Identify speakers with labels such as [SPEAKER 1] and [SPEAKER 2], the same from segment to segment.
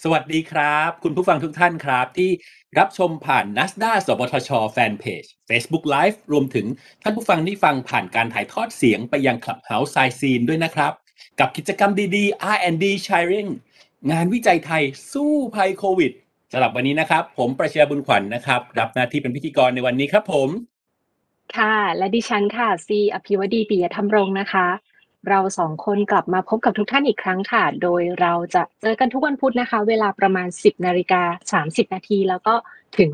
[SPEAKER 1] สวัสดีครับคุณผู้ฟังทุกท่านครับที่รับชมผ่าน NASDA สวทชแฟนเพจ Facebook Live รวมถึงท่านผู้ฟังที่ฟังผ่านการถ่ายทอดเสียงไปยัง Clubhouse Side Scene ด้วยนะครับกับกิจกรรมดีๆ R&D Sharing งานวิจัยไทยสู้ภัยโควิดสำหรับวันนี้นะครับผมประชญาบุญขวัญนะครับรับหน้าที่เป็นพิธีกรในวันนี้ครับผม
[SPEAKER 2] ค่ะและดิฉันค่ะซีอภิวดีปิยธรรมรงค์นะคะเราสองคนกลับมาพบกับทุกท่านอีกครั้งค่ะโดยเราจะเจอกันทุกวันพุธนะคะเวลาประมาณ10:30 นาทีแล้วก็ถึง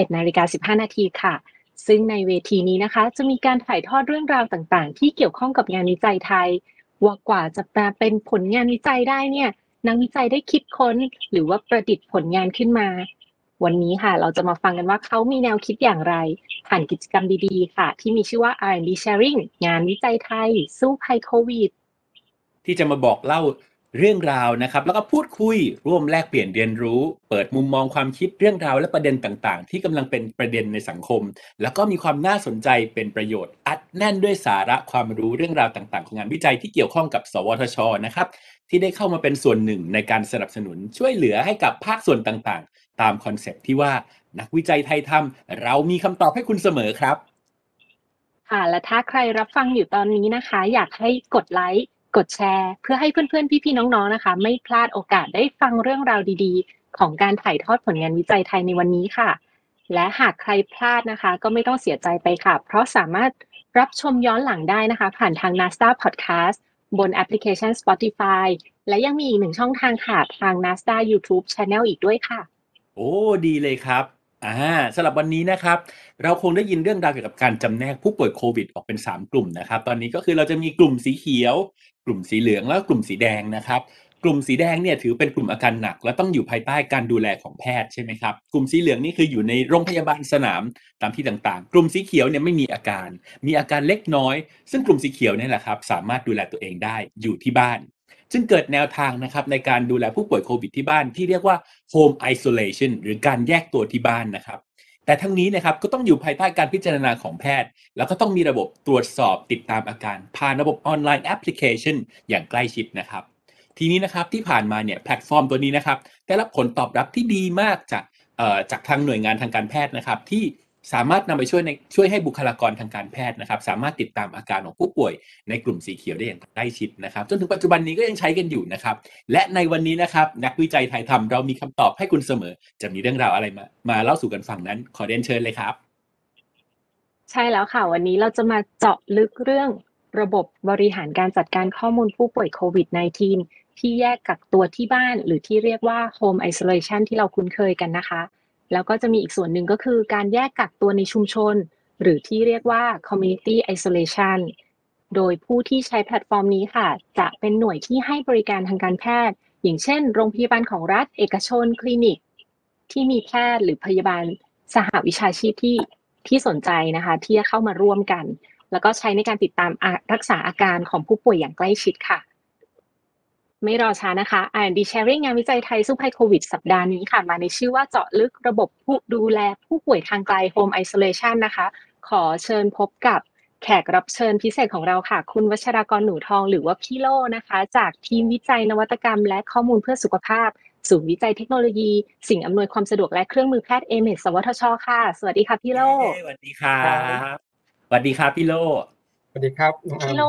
[SPEAKER 2] 11:15 นาทีค่ะซึ่งในเวทีนี้นะคะจะมีการถ่ายทอดเรื่องราวต่างๆที่เกี่ยวข้องกับงานวิจัยไทยว่ากว่าจะมาเป็นผลงานวิจัยได้เนี่ยนักวิจัยได้คิดค้นหรือว่าประดิษฐ์ผลงานขึ้นมาวันนี้ค่ะเราจะมาฟังกันว่าเขามีแนวคิดอย่างไร ผ่านกิจกรรมดีๆค่ะที่มีชื่อว่า R&D Sharing งานวิจัยไทยสู้ภัยโควิด
[SPEAKER 1] ที่จะมาบอกเล่าเรื่องราวนะครับแล้วก็พูดคุยร่วมแลกเปลี่ยนเรียนรู้เปิดมุมมองความคิดเรื่องราวและประเด็นต่างๆที่กำลังเป็นประเด็นในสังคมแล้วก็มีความน่าสนใจเป็นประโยชน์อัดแน่นด้วยสาระความรู้เรื่องราวต่างๆของงานวิจัยที่เกี่ยวข้องกับสวทชนะครับที่ได้เข้ามาเป็นส่วนหนึ่งในการสนับสนุนช่วยเหลือให้กับภาคส่วนต่างๆตามคอนเซปต์ที่ว่านักวิจัยไทยทำเรามีคำตอบให้คุณเสมอครับ
[SPEAKER 2] ค่ะและถ้าใครรับฟังอยู่ตอนนี้นะคะอยากให้กดไลค์กดแชร์เพื่อให้เพื่อนๆพี่ๆน้องๆนะคะไม่พลาดโอกาสได้ฟังเรื่องราวดีๆของการถ่ายทอดผลงานวิจัยไทยในวันนี้ค่ะและหากใครพลาดนะคะก็ไม่ต้องเสียใจไปค่ะเพราะสามารถรับชมย้อนหลังได้นะคะผ่านทาง NASDA Podcast บนแอปพลิเคชัน Spotify และยังมีอีกหนึ่งช่องทางค่ะทาง NASDA YouTube Channel อีกด้วยค่ะ
[SPEAKER 1] โอ้ดีเลยครับอ่าสำหรับวันนี้นะครับเราคงได้ยินเรื่องราวเกี่ยวกับการจำแนกผู้ป่วยโควิดออกเป็น3กลุ่มนะครับตอนนี้ก็คือเราจะมีกลุ่มสีเขียวกลุ่มสีเหลืองแล้วก็กลุ่มสีแดงนะครับกลุ่มสีแดงเนี่ยถือเป็นกลุ่มอาการหนักและต้องอยู่ภายใต้การดูแลของแพทย์ใช่ไหมครับกลุ่มสีเหลืองนี่คืออยู่ในโรงพยาบาลสนามตามที่ต่างๆกลุ่มสีเขียวเนี่ยไม่มีอาการมีอาการเล็กน้อยซึ่งกลุ่มสีเขียวเนี่ยแหละครับสามารถดูแลตัวเองได้อยู่ที่บ้าน จึงเกิดแนวทางนะครับในการดูแลผู้ป่วยโควิดที่บ้านที่เรียกว่า Home Isolation หรือการแยกตัวที่บ้านนะครับแต่ทั้งนี้นะครับก็ต้องอยู่ภายใต้การพิจารณาของแพทย์แล้วก็ต้องมีระบบตรวจสอบติดตามอาการผ่านระบบออนไลน์แอปพลิเคชันอย่างใกล้ชิดนะครับทีนี้นะครับที่ผ่านมาเนี่ยแพลตฟอร์มตัวนี้นะครับได้รับผลตอบรับที่ดีมากจากทางหน่วยงานทางการแพทย์นะครับที่สามารถนำไปช่วยให้บุคลากรทางการแพทย์นะครับสามารถติดตามอาการของผู้ป่วยในกลุ่มสีเขียวได้อย่างใกล้ชิดนะครับจนถึงปัจจุบันนี้ก็ยังใช้กันอยู่นะครับและในวันนี้นะครับนักวิจัยไทยทำเรามีคำตอบให้คุณเสมอจะมีเรื่องราวอะไรมาเล่าสู่กันฟังนั้นขอเรียนเชิญเลยครับ
[SPEAKER 2] ใช่แล้วค่ะวันนี้เราจะมาเจาะลึกเรื่องระบบบริหารการจัดการข้อมูลผู้ป่วยโควิด -19 ที่แยกกักตัวที่บ้านหรือที่เรียกว่า Home Isolation ที่เราคุ้นเคยกันนะคะแล้วก็จะมีอีกส่วนหนึ่งก็คือการแยกกักตัวในชุมชนหรือที่เรียกว่า Community Isolation โดยผู้ที่ใช้แพลตฟอร์มนี้ค่ะจะเป็นหน่วยที่ให้บริการทางการแพทย์อย่างเช่นโรงพยาบาลของรัฐเอกชนคลินิกที่มีแพทย์หรือพยาบาลสหวิชาชีพที่สนใจนะคะที่จะเข้ามาร่วมกันแล้วก็ใช้ในการติดตามรักษาอาการของผู้ป่วยอย่างใกล้ชิดค่ะไม่รอช้านะคะ R&D Sharing งานวิจัยไทยสู้ภัยโควิดสัปดาห์นี้ค่ะมาในชื่อว่าเจาะลึกระบบผู้ดูแลผู้ป่วยทางไกล Home Isolation นะคะขอเชิญพบกับแขกรับเชิญพิเศษของเราค่ะคุณวัชรากรหนูทองหรือว่าพี่โลนะคะจากทีมวิจัยนวัตกรรมและข้อมูลเพื่อสุขภาพศูนย์วิจัยเทคโนโลยีสิ่งอำนวยความสะดวกและเครื่องมือแพทย์ AMED สวทชค่ะสวัสดีค่ะพี่โล
[SPEAKER 1] เย้สวัสดีครั
[SPEAKER 3] ครับ
[SPEAKER 1] บสวัสดีครับพี่โล
[SPEAKER 3] สวัสดีครับน้องอาม
[SPEAKER 2] พี่โล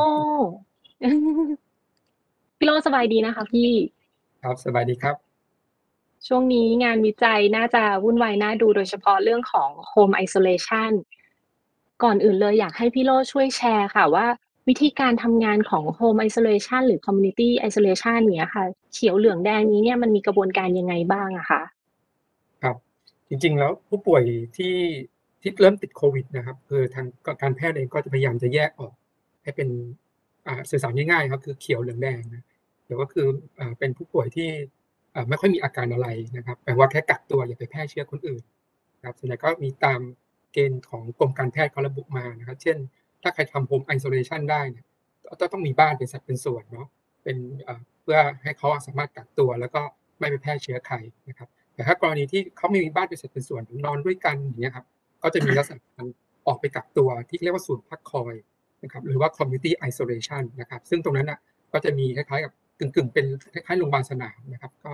[SPEAKER 2] พี่โลสบายดีนะคะพี่
[SPEAKER 3] ครับสบายดีครับ
[SPEAKER 2] ช่วงนี้งานวิจัยน่าจะวุ่นวายน่าดูโดยเฉพาะเรื่องของ Home Isolation ก่อนอื่นเลยอยากให้พี่โลช่วยแชร์ค่ะว่าวิธีการทำงานของ Home Isolation หรือ Community Isolation เนี้ยค่ะเขียวเหลืองแดงนี้เนี่ยมันมีกระบวนการยังไงบ้างอะคะ
[SPEAKER 3] ครับจริงๆแล้วผู้ป่วยที่เริ่มติดโควิดนะครับคือทางการแพทย์เองก็จะพยายามจะแยกออกให้เป็นสื่อสารง่ายๆครับคือเขียวเหลืองแดงนะเขียวก็คือเป็นผู้ป่วยที่ไม่ค่อยมีอาการอะไรนะครับแปลว่าแค่กักตัวอย่าไปแพร่เชื้อคนอื่นครับส่วนใหญ่ก็มีตามเกณฑ์ของกรมการแพทย์เขาระบุมานะครับเช่นถ้าใครทำ Home Isolation ได้เนี่ยก็ต้องมีบ้านเป็นสัดเป็นส่วนเนาะเป็นเพื่อให้เขาสามารถกักตัวแล้วก็ไม่ไปแพร่เชื้อใครนะครับ แต่ถ้ากรณีที่เขาไม่มีบ้านเป็นสัดเป็นส่วนนอนด้วยกันอย่างเงี้ยครับก็จะมีลักษณะการออกไปกักตัวที่เรียกว่าศูนย์พักคอยนะครับหรือว่า community isolation นะครับซึ่งตรงนั้นน่ะก็จะมีคล้ายๆกับกึ่งๆเป็นคล้ายๆโรงพยาบาลสนามนะครับก็จ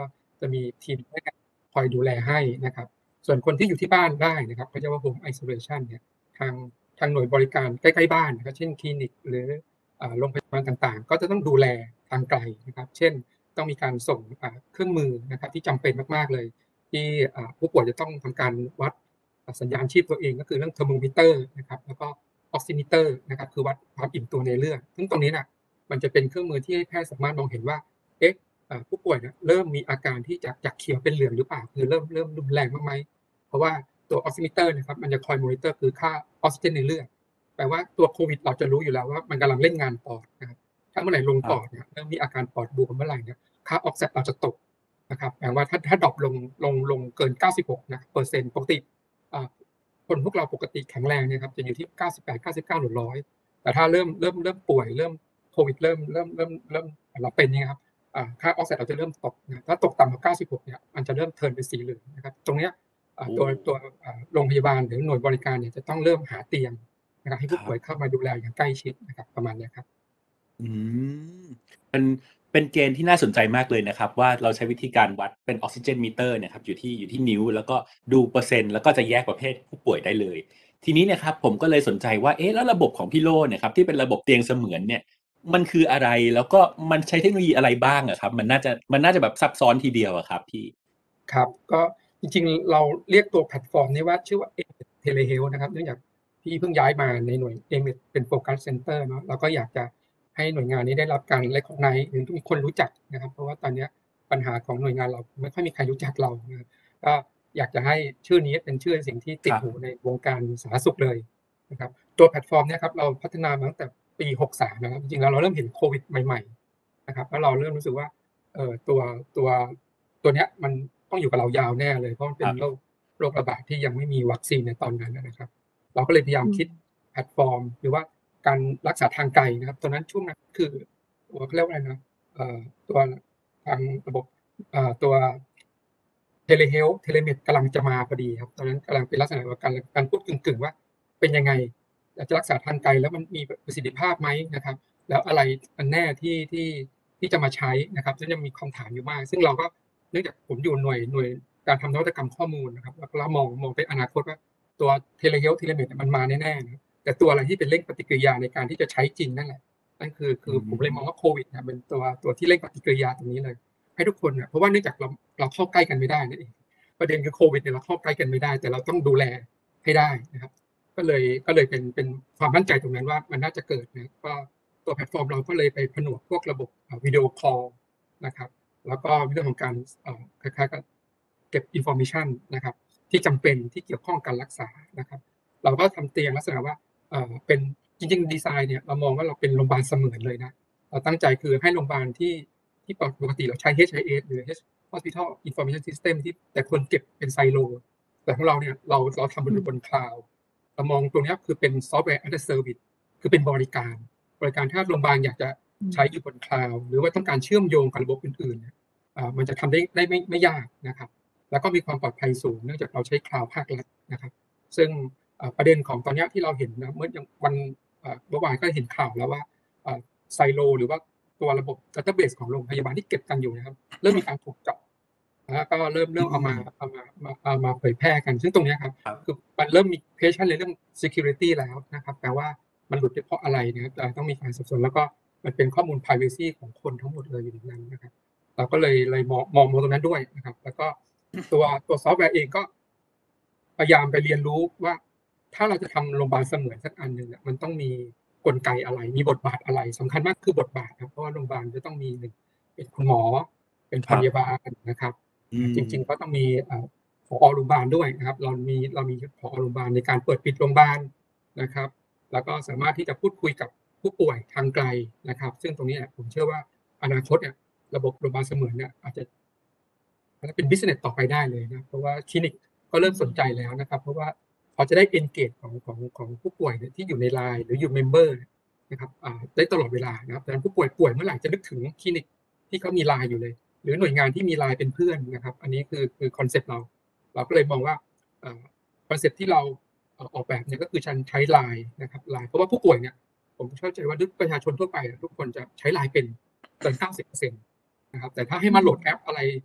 [SPEAKER 3] จะมีทีมแพทย์คอยดูแลให้นะครับส่วนคนที่อยู่ที่บ้านได้นะครับเขาเรียกว่า Home Isolation เนี่ยทางหน่วยบริการใกล้ๆบ้านนะครับเช่นคลินิกหรือโรงพยาบาลต่างๆก็จะต้องดูแลทางไกลนะครับเช่นต้องมีการส่งเครื่องมือนะครับที่จำเป็นมากๆเลยที่ผู้ป่วยจะต้องทำการวัดสัญญาณชีพตัวเองก็คือเรื่องเทอร์โมมิเตอร์นะครับแล้วก็ออกซิมิเตอร์นะครับคือวัดความอิ่มตัวในเลือดซึ่งตรงนี้น่ะมันจะเป็นเครื่องมือที่ให้แพทย์สามารถมองเห็นว่าเอ๊ะผู้ป่วยเนี่ยเริ่มมีอาการที่จากเขียวเป็นเหลืองหรือเปล่าคือเริ่มรุนแรงมากไหมเพราะว่าตัวออกซิมิเตอร์นะครับมันจะคอยมอนิเตอร์คือค่าออกซิเจนในเลือดแปลว่าตัวโควิดเราจะรู้อยู่แล้วว่ามันกำลังเล่นงานปอดนะครับถ้าเมื่อไหร่ลงปอดเนี่ยเริ่มมีอาการปอดบวมเมื่อไหร่เนี่ยค่าออกซิเจนเราจะตกนะครับแปลว่าถ้าดรอปลงเกิน96นะเปอร์เซ็นต์ปกติคนพวกเราปกติแข็งแรงเนี่ยครับจะอยู่ที่98 99หรือ100แต่ถ้าเริ่มป่วยเริ่มโควิดเริ่มเราเป็นเนี่ยครับค่าออกซิเจนเราจะเริ่มตกนะถ้าตกต่ำกว่า96เนี่ยมันจะเริ่มเทิร์นเป็นสีเหลืองนะครับตรงเนี้ยตัวโรงพยาบาลหรือหน่วยบริการเนี่ยจะต้องเริ่มหาเตียงนะครับให้ผู้ป่วยเข้ามาดูแลอย่างใกล้ชิดนะครับประมาณนี้ครับ
[SPEAKER 1] อืมเป็นเกณฑ์ที่น่าสนใจมากเลยนะครับว่าเราใช้วิธีการวัดเป็นออกซิเจนมิเตอร์เนี่ยครับอยู่ที่นิ้วแล้วก็ดูเปอร์เซ็นต์แล้วก็จะแยกประเภทผู้ป่วยได้เลยทีนี้เนี่ยครับผมก็เลยสนใจว่าเอ๊ะแล้วระบบของพี่โล่เนี่ยครับที่เป็นระบบเตียงเสมือนเนี่ยมันคืออะไรแล้วก็มันใช้เทคโนโลยีอะไรบ้างอะครับมันน่าจะแบบซับซ้อนทีเดียวอะครับพี่
[SPEAKER 3] ครับก็จริงๆเราเรียกตัวแพลตฟอร์มนี้ว่าชื่อว่า AMED Telehealth นะครับเนื่องจากพี่เพิ่งย้ายมาในหน่วย AMED เป็น Focus Center เนาะเราก็อยากจะให้หน่วยงานนี้ได้รับการ recognize หรือมีคนรู้จักนะครับเพราะว่าตอนเนี้ยปัญหาของหน่วยงานเราไม่ค่อยมีใครรู้จักเรานะครับก็อยากจะให้ชื่อนี้เป็นชื่อสิ่งที่ติดหูในวงการสาธารณสุขเลยนะครับตัวแพลตฟอร์มเนี้ยครับเราพัฒนามาตั้งแต่ปี63นะครับจริงๆแล้วเราเริ่มเห็นโควิดใหม่ๆนะครับแล้วเราเริ่มรู้สึกว่าตัวเนี้ยมันต้องอยู่กับเรายาวแน่เลยเพราะมันเป็นโรคระบาดที่ยังไม่มีวัคซีนในตอนนั้นนะครับเราก็เลยพยายามคิดแพลตฟอร์มหรือว่าการรักษาทางไกลนะครับตอนนั้นช่วงนั้นคือเขาเรียกว่าอะไรนะตัวทางระบบตัว Telehealth Telemed กำลังจะมาพอดีครับตอนนั้นกำลังเป็นลักษณะของการพูดกึ่งๆว่าเป็นยังไงจะรักษาทางไกลแล้วมันมีประสิทธิภาพไหมนะครับแล้วอะไรกันแน่ที่จะมาใช้นะครับซึ่งยังมีคำถามอยู่มากซึ่งเราก็เนื่องจากผมอยู่หน่วยการทำนวัตกรรมข้อมูลนะครับแล้วเรามองไปอนาคตว่าตัว Telehealth Telemed มันมาแน่ๆนะแต่ตัวอะไรที่เป็นเร่งปฏิกิริยาในการที่จะใช้จริงนั่นแหละนั่นคือผมเลยมองว่าโควิดเนี่ยเป็นตัวที่เร่งปฏิกิริยาตรงนี้เลยให้ทุกคนเนี่ยเพราะว่าเนื่องจากเราเข้าใกล้กันไม่ได้นั่นเองประเด็นคือโควิดเนี่ยเราเข้าใกล้กันไม่ได้แต่เราต้องดูแลให้ได้นะครับก็เลยเป็นความมั่นใจตรงนั้นว่ามันน่าจะเกิดนะก็ตัวแพลตฟอร์มเราก็เลยไปผนวกพวกระบบวิดีโอคอลนะครับแล้วก็เรื่องของการคล้ายๆกับเก็บ information นะครับที่จำเป็นที่เกี่ยวข้องการรักษานะครับเราก็ทำเตียงลักษณะว่าเป็นจริงๆดีไซน์เนี่ยเรามองว่าเราเป็นโรงพยาบาลเสมือนเลยนะเราตั้งใจคือให้โรงพยาบาลที่ปกติเราใช้ HIS หรือ Hospital Information System ที่แต่คนเก็บเป็นไซโลแต่ของเราเนี่ยเราทำบนคลาวด์เรามองตรงนี้คือเป็น Software as a Service คือเป็นบริการถ้าโรงพยาบาลอยากจะใช้อยู่บนคลาวด์หรือว่าต้องการเชื่อมโยงกับระบบอื่นๆเนี่ยมันจะทำได้ไม่ยากนะครับแล้วก็มีความปลอดภัยสูงเนื่องจากเราใช้คลาวด์ภาครัฐนะครับซึ่งประเด็นของตอนนี้ที่เราเห็นนะเมื่อวันเมื่อวานก็เห็นข่าวแล้วว่าไซโลหรือว่าตัวระบบ database ของโรงพยาบาลที่เก็บกันอยู่นะครับเริ่มมีการถูกเจาะแล้วก็เริ่มเอามาเผยแพร่กันซึ่งตรงนี้ครับคือมันเริ่มมี question ในเรื่อง security แล้วนะครับแปลว่ามันหลุดเพราะอะไรนะครับต้องมีการสืบสวนแล้วก็มันเป็นข้อมูล privacy ของคนทั้งหมดเลยอยู่ในนั้นนะครับเราก็เลยมองตรงนั้นด้วยนะครับแล้วก็ตัวซอฟต์แวร์เองก็พยายามไปเรียนรู้ว่าถ้าเราจะทำโรงพยาบาลเสมือนสักอันหนึ่งมันต้องมีกลไกอะไรมีบทบาทอะไรสำคัญมากคือบทบาทครับเพราะว่าโรงพยาบาลจะต้องมีเป็นคุณหมอเป็นพยาบาลนะครับจริงๆก็ต้องมีผอ.โรงพยาบาลด้วยนะครับเรามีผอ.โรงพยาบาลในการเปิดปิดโรงพยาบาลนะครับแล้วก็สามารถที่จะพูดคุยกับผู้ป่วยทางไกลนะครับซึ่งตรงนี้ผมเชื่อว่าอนาคตเนี่ยระบบโรงพยาบาลเสมือนเนี่ยอาจจะเป็น business ต่อไปได้เลยนะเพราะว่าคลินิกก็เริ่มสนใจแล้วนะครับเพราะว่าเขาจะได้ engage ของผู้ป่วยที่อยู่ใน LINE หรืออยู่ member นะครับได้ตลอดเวลานะครับดังนั้นผู้ป่วยเมื่อไหร่จะนึกถึงคลินิกที่เขามี LINE อยู่เลยหรือหน่วยงานที่มี LINE เป็นเพื่อนนะครับอันนี้คือคอนเซ็ปต์เราก็เลยมองว่าคอนเซ็ปต์ที่เราออกแบบเนี่ยก็คือใช้ LINE นะครับ LINE เพราะว่าผู้ป่วยเนี่ยผมเข้าใจว่าประชาชนทั่วไปทุกคนจะใช้ LINE เป็นเกิน 90% นะครับแต่ถ้าให้มาโหลดแอปอะไร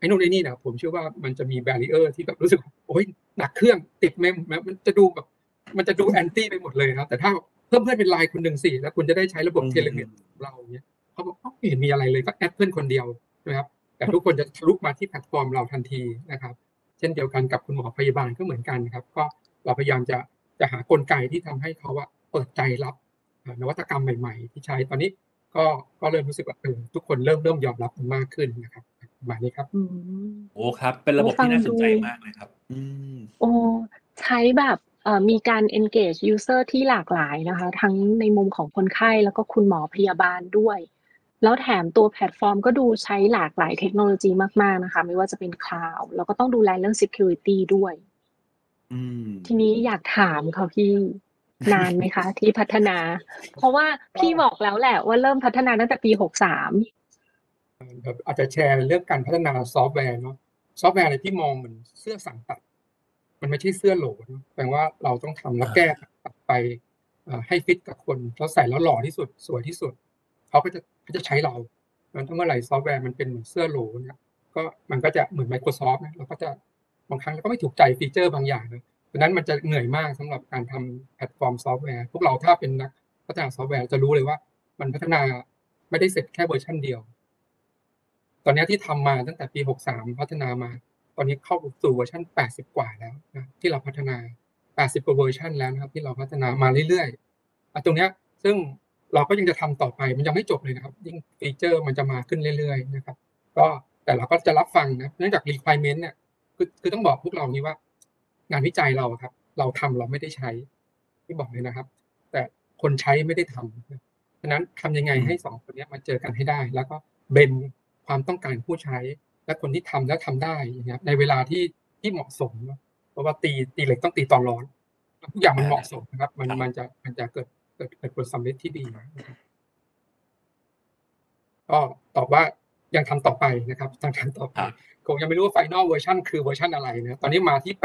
[SPEAKER 3] นู่นไอ้นี่เนี่ยผมเชื่อว่ามันจะมีแบรีเออร์ที่แบบรู้สึกโอ้ยหนักเครื่องติดเมมมันจะดูแบบมันจะดูแอนตี้ไปหมดเลยครับแต่ถ้าเพิ่มเพื่อนเป็นไลน์คนหนึ่งสิแล้วคุณจะได้ใช้ระบบเทเลเมดเราเนี่ยเขาบอกไม่เห็นมีอะไรเลยก็แอดเพื่อนคนเดียวนะครับแต่ทุกคนจะทะลุมาที่แพลตฟอร์มเราทันทีนะครับเช่นเดียวกันกับคุณหมอพยาบาลก็เหมือนกันครับก็เราพยายามจะหากลไกที่ทำให้เขาเปิดใจรับนวัตกรรมใหม่ๆที่ใช้ตอนนี้ก็เริ่มรู้สึกว่าทุกคนเริ่มยอมรับมันมากขึ้นนะครับประมาณนี้ครับ
[SPEAKER 2] อืม
[SPEAKER 1] โอ้ครับ เป็นระบบ
[SPEAKER 2] ฟัง
[SPEAKER 1] ที่น่าสน
[SPEAKER 2] ดู
[SPEAKER 1] ใจมากเลยครับม
[SPEAKER 2] โอ้ใช้แบบมีการ engage user ที่หลากหลายนะคะทั้งในมุมของคนไข้แล้วก็คุณหมอพยาบาลด้วยแล้วแถมตัวแพลตฟอร์มก็ดูใช้หลากหลายเทคโนโลยีมากๆนะคะไม่ว่าจะเป็น cloud แล้วก็ต้องดูแลเรื่อง security ด้วย
[SPEAKER 1] อืม
[SPEAKER 2] ทีนี้อยากถามค่ะพี่นานไหมคะที่พัฒนาเพราะว่าพี่บอกแล้วแหละว่าเริ่มพัฒนาตั้งแต่ปี63
[SPEAKER 3] แบบอาจจะแชร์เรื่องการพัฒนาซอฟต์แวร์เนาะซอฟต์แวร์อะไรที่มองเหมือนเสื้อสั่งตัดมันไม่ใช่เสื้อโหลเนาะแปลว่าเราต้องทำแล้วแก้ตัดไปให้ฟิตกับคนแล้วใส่แล้วหล่อที่สุดสวยที่สุดเขาจะใช้เรางั้นถ้าเมื่อไหร่ซอฟต์แวร์มันเป็นเหมือนเสื้อโหลเนี่ยก็มันก็จะเหมือน Microsoft นะเราก็จะบางครั้งเราก็ไม่ถูกใจฟีเจอร์บางอย่างนะฉะนั้นมันจะเหนื่อยมากสำหรับการทำแพลตฟอร์มซอฟต์แวร์พวกเราถ้าเป็นนักพัฒนาซอฟต์แวร์จะรู้เลยว่ามันพัฒนาไม่ได้เสร็จแค่เวอร์ชันเดียว ตอนนี้ที่ทำมาตั้งแต่ปี63พัฒนามาตอนนี้เข้าสู่เวอร์ชัน80กว่าแล้วนะที่เราพัฒนา80กว่าเวอร์ชันแล้วนะครับที่เราพัฒนามาเรื่อยๆตรงเนี้ยซึ่งเราก็ยังจะทำต่อไปมันยังไม่จบเลยนะครับยิ่งฟีเจอร์มันจะมาขึ้นเรื่อยๆนะครับก็แต่เราก็จะรับฟังนะเนื่องจาก requirement เนี่ยคือต้องบอกพวกเรานี้ว่างานวิจัยเราครับเราทำเราไม่ได้ใช้ที่บอกเลยนะครับแต่คนใช้ไม่ได้ทำฉะนั้นทำยังไงให้2คนนี้มาเจอกันให้ได้แล้วก็เบน ความต้องการผู้ใช้และคนที่ทำแล้วทำได้อย่างเงี้ยในเวลาที่เหมาะสมเนาะเพราะว่าตีเหล็กต้องตีตอนร้อนทุกอย่างมันเหมาะสมนะครับ
[SPEAKER 1] ครับ
[SPEAKER 3] มันจะเกิดผลสำเร็จที่ดีนะครับก็ตอบว่ายังทำต่อไปนะครับยังทำต่อไป
[SPEAKER 1] ครับ
[SPEAKER 3] คงยังไม่รู้ว่า Final เวอร์ชันคือเวอร์ชันอะไรนะตอนนี้มาที่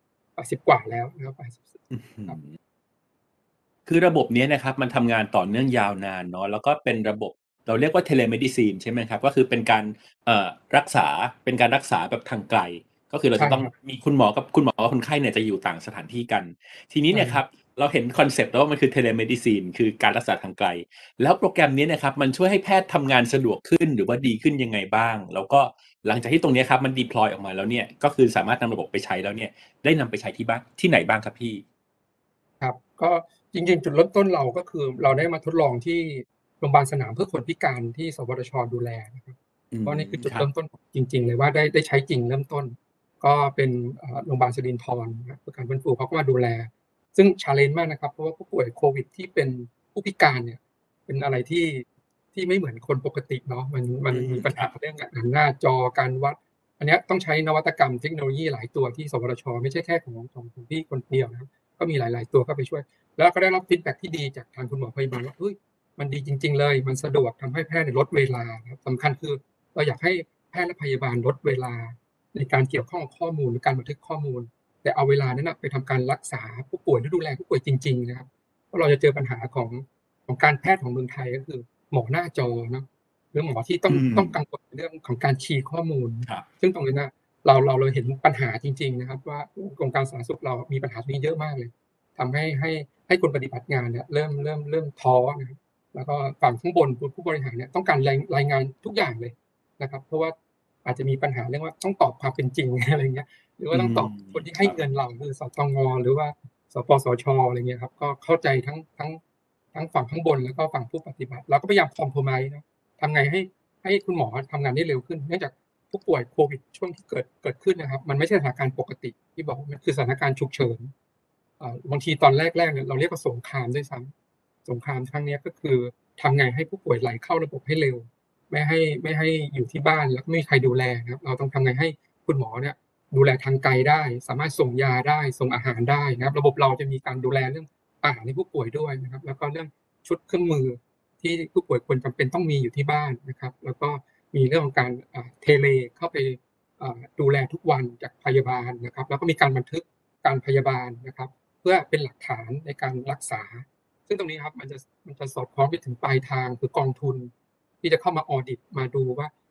[SPEAKER 3] 80กว่าแล้วนะครับ
[SPEAKER 1] อื้อฮื
[SPEAKER 3] ครับ
[SPEAKER 1] อ คือระบบเนี้ยนะครับมันทำงานต่อเนื่องยาวนานเนาะแล้วก็เป็นระบบเราเรียกว่า telemedicine ใช่ไหมครับก็คือเป็นการรักษาเป็นการรักษาแบบทางไกลก็คือเราจะต้อง
[SPEAKER 3] ใช่ครับ
[SPEAKER 1] มีคุณหมอกับคนไข้เนี่ยจะอยู่ต่างสถานที่กันทีนี้
[SPEAKER 3] ใช่
[SPEAKER 1] เนี่ยครับเราเห็นคอนเซปต์แล้วว่ามันคือ telemedicine คือการรักษาทางไกลแล้วโปรแกรมนี้นะครับมันช่วยให้แพทย์ทำงานสะดวกขึ้นหรือว่าดีขึ้นยังไงบ้างแล้วก็หลังจากที่ตรงเนี้ยครับมัน deploy ออกมาแล้วเนี่ยก็คือสามารถนำระบบไปใช้แล้วเนี่ยได้นำไปใช้ที่บ้านที่ไหนบ้างครับพี่
[SPEAKER 3] ครับก็จริงๆจุดเริ่มต้นเราก็คือเราได้มาทดลองที่โรงพยาบาลสนามเพื่อคนพิการที่สปตชดูแลนะครับ
[SPEAKER 1] อืม
[SPEAKER 3] เพราะนี่คือจุด
[SPEAKER 1] ครับ
[SPEAKER 3] เริ่มต้นจริงๆเลยว่าได้ใช้จริงเริ่มต้นก็เป็นโรงพยาบาลสิรินธรนะครับเพื่อการฟื้นฟูเขาก็มาดูแลซึ่ง challenge มากนะครับเพราะว่าผู้ป่วยโควิดที่เป็นผู้พิการเนี่ยเป็นอะไรที่ไม่เหมือนคนปกติเนาะมัน
[SPEAKER 1] อืม
[SPEAKER 3] มีปัญ
[SPEAKER 1] ครับ
[SPEAKER 3] หาเรื่องหน้าจอการวัดอันเนี้ยต้องใช้นวัตกรรมเทคโนโลยีหลายตัวที่สปตชไม่ใช่แค่ของพี่คนเดียวนะครับก็มีหลายๆตัวเข้าไปช่วยแล้วก็ได้รับฟีดแบ็กที่ดีจากทางคุณหมอพยาบาลว่าเฮ้ยมันดีจริงๆเลยมันสะดวกทำให้แพทย์เนี่ยลดเวลานะครับสำคัญคือ เราอยากให้แพทย์และพยาบาลลดเวลาในการเกี่ยวข้องกับข้อมูลหรือการบันทึกข้อมูลแต่เอาเวลานั้นนะไปทำการรักษาผู้ป่วยหรือดูแลผู้ป่วยจริงๆนะครับเพราะเราจะเจอปัญหาของการแพทย์ของเมืองไทยก็คือหมอหน้าจอเนาะหรือหมอที่ต้อง
[SPEAKER 1] อืม
[SPEAKER 3] ต้องกังวลเรื่องของการคีย์ข้อมูล
[SPEAKER 1] ครับ
[SPEAKER 3] ซึ่งตรงนี้นะเราเห็นปัญหาจริงๆนะครับว่ากรมการสาธารณสุขเรามีปัญหาตรงนี้เยอะมากเลยทำให้คนปฏิบัติงานเนี่ยเริ่มท้อนะครับแล้วก็ฝั่งข้างบนผู้บริหารเนี่ยต้องการรายงานทุกอย่างเลย นะครับเพราะว่าอาจจะมีปัญหาเรื่องว่าต้องตอบความเป็นจริง อะไรเงี้ยหรือว่า
[SPEAKER 1] อืม
[SPEAKER 3] ต้องตอบคนที่
[SPEAKER 1] ครับ
[SPEAKER 3] ให้เงินเราคือสตงหรือว่าสปสชอะไรเงี้ยครับก็เข้าใจทั้งฝั่งข้างบนแล้วก็ฝั่งผู้ปฏิบัติเราก็พยายาม compromise เนาะทำไงให้คุณหมอทำงานได้เร็วขึ้นเนื่องจากผู้ป่วยโควิดช่วงที่เกิดขึ้นนะครับมันไม่ใช่สถานการณ์ปกติที่บอกมันคือสถานการณ์ฉุกเฉินบางทีตอนแรกๆเนี่ยเราเรียกว่าสงครามด้วยซ้ำสงครามครั้งเนี้ยก็คือทำไงให้ผู้ป่วยไหลเข้าระบบให้เร็ว ไม่ให้อยู่ที่บ้านแล้วก็ไม่มีใครดูแลนะครับเราต้องทำไงให้คุณหมอเนี่ยดูแลทางไกลได้สามารถส่งยาได้ส่งอาหารได้นะครับระบบเราจะมีการดูแลเรื่องอาหารให้ผู้ป่วยด้วยนะครับแล้วก็เรื่องชุดเครื่องมือที่ผู้ป่วยควรจำเป็นต้องมีอยู่ที่บ้านนะครับแล้วก็มีเรื่องของการเทเลเข้าไปดูแลทุกวันจากพยาบาลนะครับแล้วก็มีการบันทึกการพยาบาลนะครับเพื่อเป็นหลักฐานในการรักษาซึ่งตรงนี้ครับมันจะสอดคล้องไปถึงปลายทางคือกองทุน ที่จะเข้ามาออดิตมาดูว่าเอ๊ะ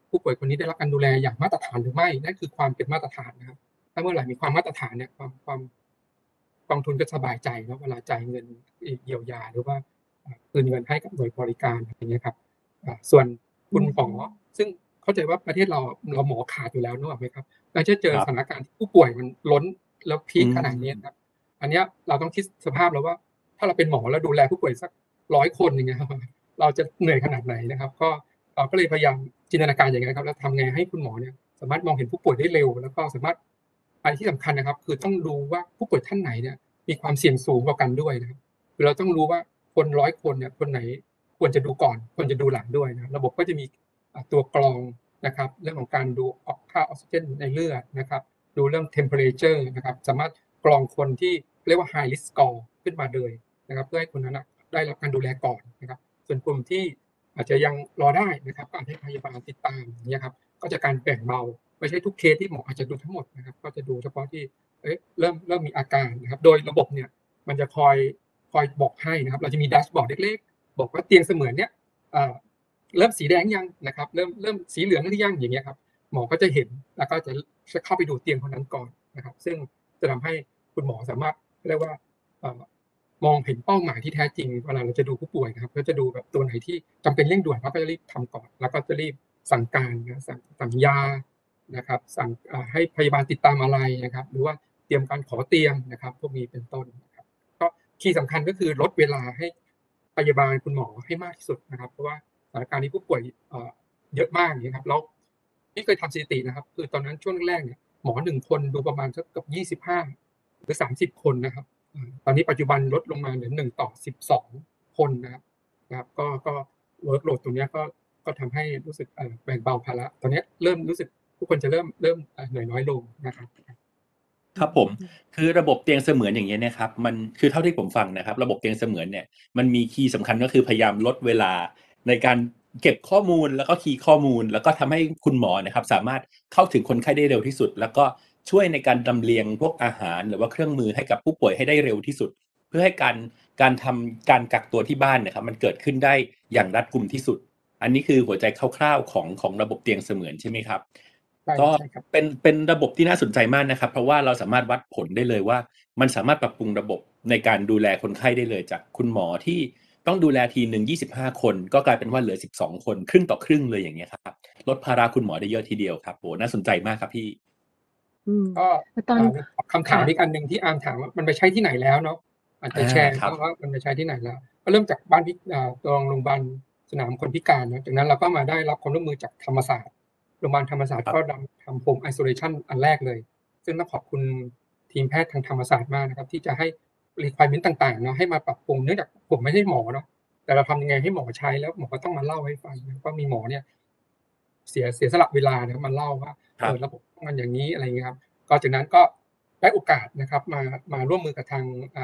[SPEAKER 3] ผู้ป่วยคนนี้ได้รับการดูแลอย่างมาตรฐานหรือไม่นั่นคือความเป็นมาตรฐานนะครับถ้าเมื่อไหร่มีความมาตรฐานเนี่ยความกองทุนก็สบายใจเนาะเวลาจ่ายเงินเยียวยาหรือว่าคืนเงินให้กับหน่วยบริการอะไรอย่างเงี้ยครับส่วนคุณหมอซึ่งเข้าใจว่าประเทศเราหมอขาดอยู่แล้วนึกออกไหมครับเราจะเจอสถานการณ์ที่ผู้ป่วยมันล้นแล้วพีคขนาดนี้ครับอันเนี้ยเราต้องคิดสภาพแล้วว่าถ้าเราเป็นหมอแล้วดูแลผู้ป่วยสัก100 คนอย่างเงี้ยครับเราจะเหนื่อยขนาดไหนนะครับก็เราก็เลยพยายามจินตนาการอย่างนี้ครับแล้วทำไงให้คุณหมอเนี่ยสามารถมองเห็นผู้ป่วยได้เร็วแล้วก็สามารถอะไรที่สำคัญนะครับคือต้องดูว่าผู้ป่วยท่านไหนเนี่ยมีความเสี่ยงสูงกว่ากันด้วยนะครับคือเราต้องรู้ว่าคน100 คนเนี่ยคนไหนควรจะดูก่อนควรจะดูหลังด้วยนะระบบก็จะมีตัวกรองนะครับเรื่องของการดูค่าออกซิเจนในเลือดนะครับดูเรื่อง temperature นะครับสามารถกรองคนที่เรียกว่า high risk score ขึ้นมาเลยนะครับเพื่อให้คนนั้นได้รับการดูแลก่อนนะครับส่วนกลุ่มที่อาจจะยังรอได้นะครับก็ให้พยาบาลติดตามอย่างเงี้ยครับก็จะการแบ่งเบาไม่ใช่ทุกเคสที่หมออาจจะดูทั้งหมดนะครับก็จะดูเฉพาะที่เริ่มมีอาการนะครับโดยระบบเนี่ยมันจะคอยบอกให้นะครับเราจะมีแดชบอร์ดเล็กๆบอกว่าเตียงเสมือนเนี้ยเริ่มสีแดงยังนะครับเริ่มสีเหลืองหรือยังอย่างเงี้ยครับหมอก็จะเห็นแล้วก็จะเข้าไปดูเตียงคนนั้นก่อนนะครับซึ่งจะทำให้คุณหมอสามารถเรียกว่ามองเห็นเป้าหมายที่แท้จริงเวลาเราจะดูผู้ป่วยนะครับก็จะดูแบบตัวไหนที่จำเป็นเร่งด่วนเราก็จะรีบทำก่อนแล้วก็จะรีบสั่งการนะสั่งยานะครับสั่งให้พยาบาลติดตามอะไรนะครับหรือว่าเตรียมการขอเตียงนะครับพวกนี้เป็นต้นนะครับก็คีย์สำคัญก็คือลดเวลาให้พยาบาลคุณหมอให้มากที่สุดนะครับเพราะว่าสถานการณ์นี้ผู้ป่วยเยอะมากอย่างนี้ครับแล้วที่เคยทำสถิตินะครับคือตอนนั้นช่วงแรกเนี่ยหมอ1 คนดูประมาณสักเกือบ25หรือ30 คนนะครับตอนนี้ปัจจุบันลดลงมาเหลือ1 ต่อ 12 คนนะครับก็เวิร์กโหลดตรงนี้ก็ทำให้รู้สึกแบ่งเบาภาระตอนนี้เริ่มรู้สึกทุกคนจะเริ่มเหนื่อยน้อยลงนะครับ
[SPEAKER 1] ครับผมคือระบบเตียงเสมือนอย่างเงี้ยนะครับมันคือเท่าที่ผมฟังนะครับระบบเตียงเสมือนเนี่ยมันมีคีย์สำคัญก็คือพยายามลดเวลาในการเก็บข้อมูลแล้วก็คีย์ข้อมูลแล้วก็ทำให้คุณหมอนะครับสามารถเข้าถึงคนไข้ได้เร็วที่สุดแล้วก็ช่วยในการลำเลียงพวกอาหารหรือว่าเครื่องมือให้กับผู้ป่วยให้ได้เร็วที่สุด เพื่อให้การทำการกักตัวที่บ้านนะครับมันเกิดขึ้นได้อย่างรัดกุมที่สุด อันนี้คือหัวใจคร่าวๆของระบบเตียงเสมือนใช่ไหมครับก็เป็นระบบที่น่าสนใจมากนะครับเพราะว่าเราสามารถวัดผลได้เลยว่ามันสามารถปรับปรุงระบบในการดูแลคนไข้ได้เลยจากคุณหมอที่ต้องดูแลทีหนึ่ง25 คนก็กลายเป็นว่าเหลือ12 คนครึ่งต่อครึ่งเลยอย่างเงี้ยครับลดภาระคุณหมอได้เยอะทีเดียวครับโหน่าสนใจมากครับพี่
[SPEAKER 3] ก็คำถามอีกอันหนึ่งที่อาร์มถามว่ามันไปใช้ที่ไหนแล้วเนาะอาจจะแชร์ว่ามันไปใช้ที่ไหนแล้วก็เริ่มจากบ้านตรงโรงพยาบาลสนามคนพิการนะจากนั้นเราก็มาได้รับความร่วมมือจากธรรมศาสตร์โรงพยาบาลธรรมศาสตร์ก็ทำโฮมไอโซเลชันอันแรกเลยซึ่งต้องขอบคุณทีมแพทย์ทางธรรมศาสตร์มากนะครับที่จะให้ requirement ต่างๆเนาะให้มาปรับปรุงเนื่องจากผมไม่ใช่หมอเนาะแต่เราทำยังไงให้หมอใช้แล้วหมอก็ต้องมาเล่าให้ฟังก็มีหมอเนี่ยเสียสละเวลาเนี่ยมาเล่าว่าระบบมันอย่างนี้อะไรเงี้ยครับก็จากนั้นก็ได้โอกาสนะครับมาร่วมมือกับทาง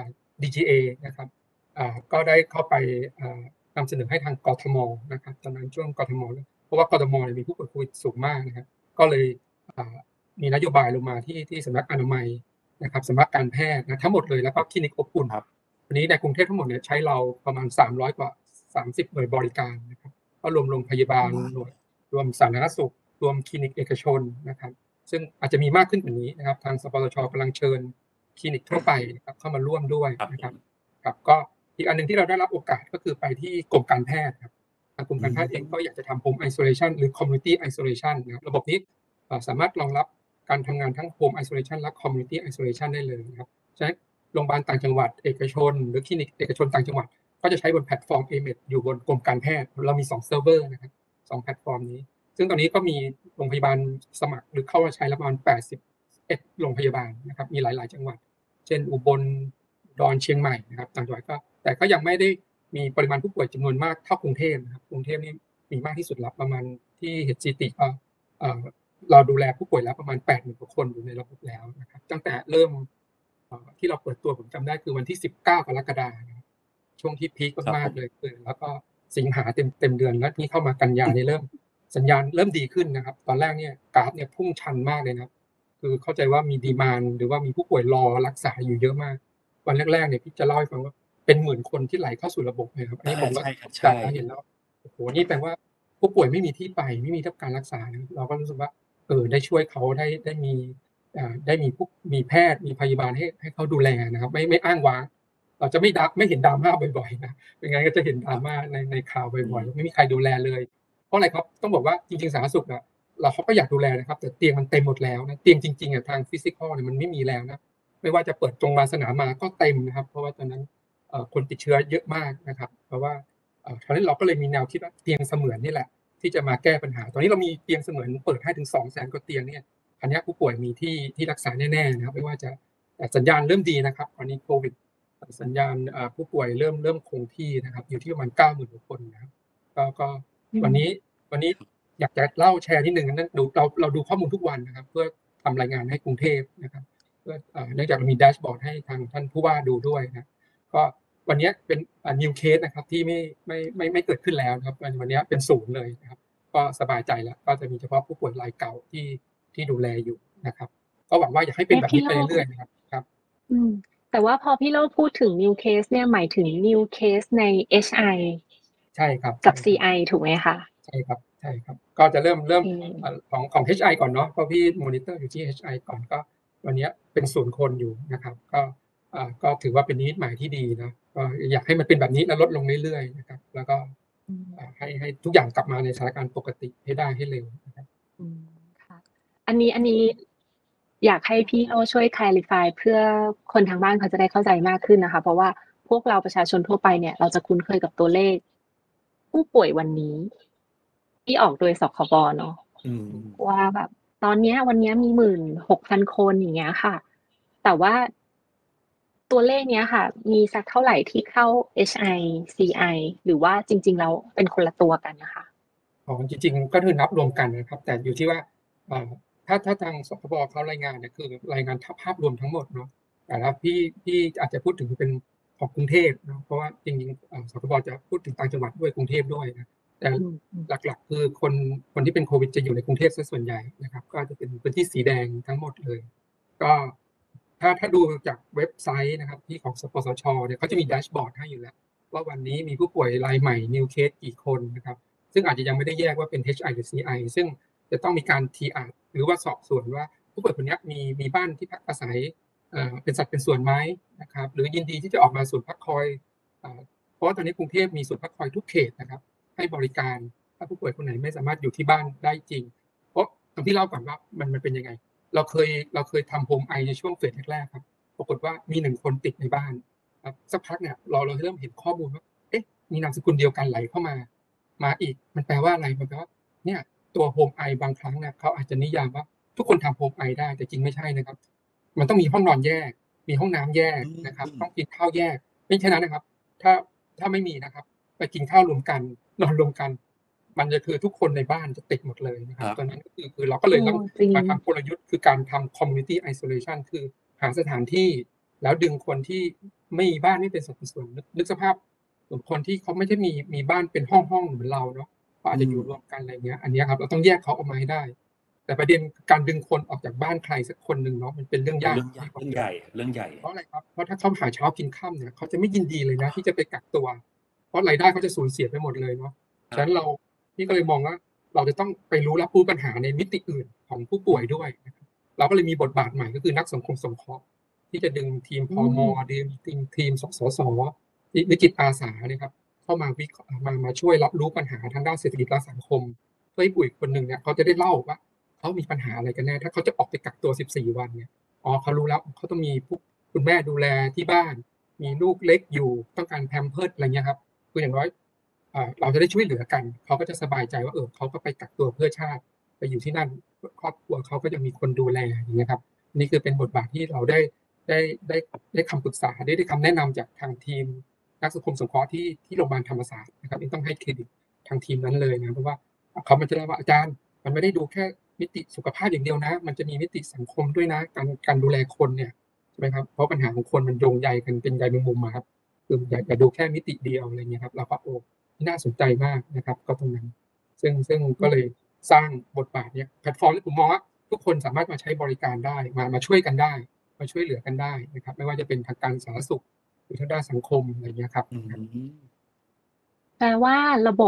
[SPEAKER 3] DGA นะครับก็ได้เข้าไปนำเสนอให้ทางกทมนะครับตอนนั้นช่วงกทมเพราะว่ากทมมีผู้ป่วยโควิดสูงมากนะครับก็เลยมีนโยบายลงมาที่สำนักอนามัยนะครับสำนักการแพทย์ทั้งหมดเลยแล้วก็คลินิกอบอุ่นวันนี้ในกรุงเทพทั้งหมดเนี่ยใช้เราประมาณ300 กว่า30หน่วยบริการนะครับก็รวมโรงพยาบาลหน่วยรวมสาธารณสุขรวมคลินิกเอกชนนะครับซึ่งอาจจะมีมากขึ้นกว่านี้นะครับทางสปสช.กำลังเชิญคลินิกทั่วไปนะครับเข้ามาร่วมด้วยนะครับก็อีกอันนึงที่เราได้รับโอกาสก็คือไปที่กรมการแพทย์ครับทางกรมการแพทย์เองก็อยากจะทำ Home Isolation หรือ Community Isolation นะครับระบบนี้สามารถรองรับการทำงานทั้ง Home Isolation และ Community Isolation ได้เลยนะครับฉะนั้นโรงพยาบาลต่างจังหวัดเอกชนหรือคลินิกเอกชนต่างจังหวัดก็จะใช้บนแพลตฟอร์ม AMED อยู่บนกรมการแพทย์เรามี2เซิร์ฟเวอร์นะครับ2แพลตฟอร์มนี้ซึ่งตอนนี้ก็มีโรงพยาบาลสมัครหรือเข้ามาใช้ประมาณ81โรงพยาบาลนะครับมีหลายๆจังหวัดเช่นอุบลดอนเชียงใหม่นะครับต่างจังหวัดแต่ก็ยังไม่ได้มีปริมาณผู้ป่วยจำนวนมากเท่ากรุงเทพนะครับกรุงเทพนี่มีมากที่สุดแล้วประมาณที่เฮดซีติก็เราดูแลผู้ป่วยแล้วประมาณ 80,000 กว่าคนอยู่ในระบบแล้วนะครับตั้งแต่เริ่มที่เราเปิดตัวผมจำได้คือวันที่19 กรกฎาคมช่วงที่พีคมากๆเลยแล้วก็สิงหาเต็มเดือนแล้วนี่เข้ามากันยานี่เริ่มสัญญาณเริ่มดีขึ้นนะครับตอนแรกเนี่ยกราฟเนี่ยพุ่งชันมากเลยนะครับคือเข้าใจว่ามีดีมานด์หรือว่ามีผู้ป่วยรอรักษาอยู่เยอะมากวันแรกๆเนี่ยพี่จะเล่าให้ฟังว่าเป็น10,000 คนที่ไหลเข้าสู่ระบบเลยครับอันนี้ผมก็จากเห็นแล้วโอ้โหนี่แปลว่าผู้ป่วยไม่มีที่ไปไม่มีรับการรักษานะเราก็รู้สึกว่าได้ช่วยเขาได้มีได้มีแพทย์มีพยาบาลให้เขาดูแลนะครับไม่อ้างว้างเราจะไม่เห็น drama บ่อยๆนะไม่งั้นก็จะเห็น drama ในข่าวบ่อยๆไม่มีใครดูแลเลยเพราะอะไรครับต้องบอกว่าจริงๆสาธารณสุขอะเขาก็อยากดูแลนะครับแต่เตียงมันเต็มหมดแล้วนะเตียงจริงๆอะทาง physical เนี่ยมันไม่มีแล้วนะไม่ว่าจะเปิดโรงพยาบาลสนามมาก็เต็มนะครับเพราะว่าตอนนั้นคนติดเชื้อเยอะมากนะครับเพราะว่าคราวนี้เราก็เลยมีแนวคิดว่าเตียงเสมือนนี่แหละที่จะมาแก้ปัญหาตอนนี้เรามีเตียงเสมือนเปิดให้ถึง 200,000 กว่าเตียงเนี่ยอันนี้ผู้ป่วยมีที่รักษาแน่ๆนะครับไม่ว่าจะสัญญาณเริ่มดีนะครับตอนนี้โควิดสัญญาณผู้ป่วยเริ่มคงที่นะครับอยู่ที่ประมาณ 90,000 กว่าคนนะครับก็วันนี้อยากจะเล่าแชร์นิดนึงนั่นเราดูข้อมูลทุกวันนะครับเพื่อทำรายงานให้กรุงเทพนะครับเพื่อเนื่องจากเรามีแดชบอร์ดให้ทางท่านผู้ว่าดูด้วยนะก็วันนี้เป็นnew case นะครับที่ไม่เกิดขึ้นแล้วนะครับวันนี้เป็นศูนย์เลยนะครับก็สบายใจแล้วก็จะมีเฉพาะผู้ป่วยรายเก่าที่ดูแลอยู่นะครับก็หวังว่าอยากให้เป็นแบบนี้ไปเรื่อยๆนะครับครับ
[SPEAKER 2] แต่ว่าพอพี่โลพูดถึง new case เนี่ยหมายถึง new case ใน HI
[SPEAKER 3] ใช่ครับ
[SPEAKER 2] กับ CI ถูกไหมคะ
[SPEAKER 3] ใช่ครับก็จะเริ่มของ HI ก่อนเนาะเพราะพี่มอนิเตอร์อยู่ที่ HI ก่อนก็วันนี้เป็น0 คนอยู่นะครับก็ถือว่าเป็นนิมิตหมายที่ดีนะก็อยากให้มันเป็นแบบนี้แล้วลดลงเรื่อยๆนะครับแล้วก็ให้ทุกอย่างกลับมาในสถานการณ์ปกติให้ได้ให้เร็วนะครับ
[SPEAKER 2] ค่ะอันนี้อยากให้พี่โลช่วย clarify เพื่อคนทางบ้านเขาจะได้เข้าใจมากขึ้นนะคะเพราะว่าพวกเราประชาชนทั่วไปเนี่ยเราจะคุ้นเคยกับตัวเลขผู้ป่วยวันนี้ที่ออกโดยสคบเนาะว่าแบบตอนนี้วันนี้มี 16,000 คนอย่างเงี้ยค่ะแต่ว่าตัวเลขเนี้ยค่ะมีสักเท่าไหร่ที่เข้า HI CI หรือว่าจริงๆแล้วเป็นคนละตัวกันนะคะ
[SPEAKER 3] จริงๆก็คือนับรวมกันนะครับแต่อยู่ที่ว่าถ้าทางสคบเขารายงานเนี่ยคือรายงานภาพรวมทั้งหมดเนาะแต่ถ้าพี่อาจจะพูดถึงเป็นของกรุงเทพเนาะเพราะว่าจริงๆสคบจะพูดถึงต่างจังหวัดด้วยกรุงเทพด้วยนะแต่หลักๆคือคนที่เป็นโควิดจะอยู่ในกรุงเทพซะส่วนใหญ่นะครับก็จะเป็นพื้นที่สีแดงทั้งหมดเลยก็ถ้าดูจากเว็บไซต์นะครับที่ของสปสชเนี่ยเขาจะมีแดชบอร์ดให้อยู่แล้วว่าวันนี้มีผู้ป่วยรายใหม่ new case กี่คนนะครับซึ่งอาจจะยังไม่ได้แยกว่าเป็น HI หรือ CI ซึ่งจะต้องมีการ TR หรือว่าสอบสวนว่าผู้ป่วยคนนี้มีบ้านที่พักอาศัยเป็นสัดเป็นส่วนไหมนะครับหรือยินดีที่จะออกมาศูนย์พักคอยเพราะว่าตอนนี้กรุงเทพมีศูนย์พักคอยทุกเขตนะครับให้บริการถ้าผู้ป่วยคนไหนไม่สามารถอยู่ที่บ้านได้จริงเพราะตรงที่เล่าก่อนว่ามันเป็นยังไงเราเคยทำโฮมไอในช่วงเฟสแรกๆครับปรากฏว่ามี1 คนติดในบ้านครับสักพักเนี่ยเราเริ่มเห็นข้อมูลว่ามีนามสกุลเดียวกันไหลเข้ามาอีกมันแปลว่าอะไรมันแปลว่าเนี่ยตัวโฮมไอบางครั้งเนี่ยเขาอาจจะนิยามว่าทุกคนทำโฮมไอได้แต่จริงไม่ใช่นะครับมันต้องมีห้องนอนแยกมีห้องน้ำแยกนะครับต้องกินข้าวแยกไม่ใช่นั้นนะครับถ้าไม่มีนะครับไปกินข้าวรวมกันนอนรวมกันมันจะคือทุกคนในบ้านจะติดหมดเลยนะครับตอนนั้นคือเราก็เลยต้องมาทำกลยุทธ์คือการทำ community isolation คือหาสถานที่แล้วดึงคนที่ไม่มีบ้านไม่เป็นสัดเป็นส่วนนึกสภาพคนที่เขาไม่ได้มีบ้านเป็นห้องเหมือนเราเนาะก็อาจจะอยู่รวมกันอะไรเงี้ยอันนี้ครับเราต้องแยกเขาออกมาให้ได้แต่ประเด็นการดึงคนออกจากบ้านใครสักคนหนึ่งเนาะมันเป็นเรื่องยาก
[SPEAKER 1] เรื่องใหญ่
[SPEAKER 3] เพราะอะไรครับเพราะถ้าเขาหาเช้ากินค่ำเนี่ยเขาจะไม่ยินดีเลยนะที่จะไปกักตัวเพราะรายได้เขาจะสูญเสียไปหมดเลยเนาะฉะนั้นพี่ก็เลยมองว่าเราจะต้องไปรับปัญหาในมิติอื่นของผู้ป่วยด้วยนะครับเราก็เลยมีบทบาทใหม่ก็คือนักสังคมสงเคราะห์ที่จะดึงทีมพมดึงทีมสสวิจิตอาสาเนี่ยครับเข้ามาช่วยรับรู้ปัญหาทางด้านเศรษฐกิจและสังคมเพื่อให้ผู้ป่วยคนหนึ่งเนี่ยเขาจะได้เล่าว่าเขามีปัญหาอะไรกันแน่ถ้าเขาจะออกไปกักตัว14 วันเนี่ยเขารู้แล้วเขาต้องมีคุณแม่ดูแลที่บ้านมีลูกเล็กอยู่ต้องการแพมเพิร์สอะไรเงี้ยครับคืออย่างน้อยเราจะได้ช่วยเหลือกันเขาก็จะสบายใจว่าเขาก็ไปกักตัวเพื่อชาติไปอยู่ที่นั่นครอบครัวเขาก็จะมีคนดูแลอย่างเงี้ยครับนี่คือเป็นบทบาทที่เราได้คำปรึกษาได้คำแนะนำจากทางทีมนักสังคมสงเคราะห์ที่โรงพยาบาลธรรมศาสตร์นะครับต้องให้เครดิตทางทีมนั้นเลยนะเพราะว่าเขามันจะได้ว่าอาจารย์มันไม่ได้ดูแค่มิติสุขภาพอย่างเดียวนะมันจะมีมิติสังคมด้วยนะการดูแลคนเนี่ยใช่ไหมครับเพราะปัญหาของคนมันโยงใยกันเป็นใยแมงมุมมาครับคืออย่าดูแค่มิติเดียวอะไรเงี้ยครับเราก็น่าสนใจมากนะครับก็ตรงนั้นซึ่งก็เลยสร้างบทบาทเนี้ยแพลตฟอร์มที่ผมมองว่าทุกคนสามารถมาใช้บริการได้มาช่วยกันได้มาช่วยเหลือกันได้นะครับไม่ว่าจะเป็นทางการสาธารณสุขหรือทางด้านสังคมอะไรเงี้ยครับ
[SPEAKER 2] แปลว่าระบบ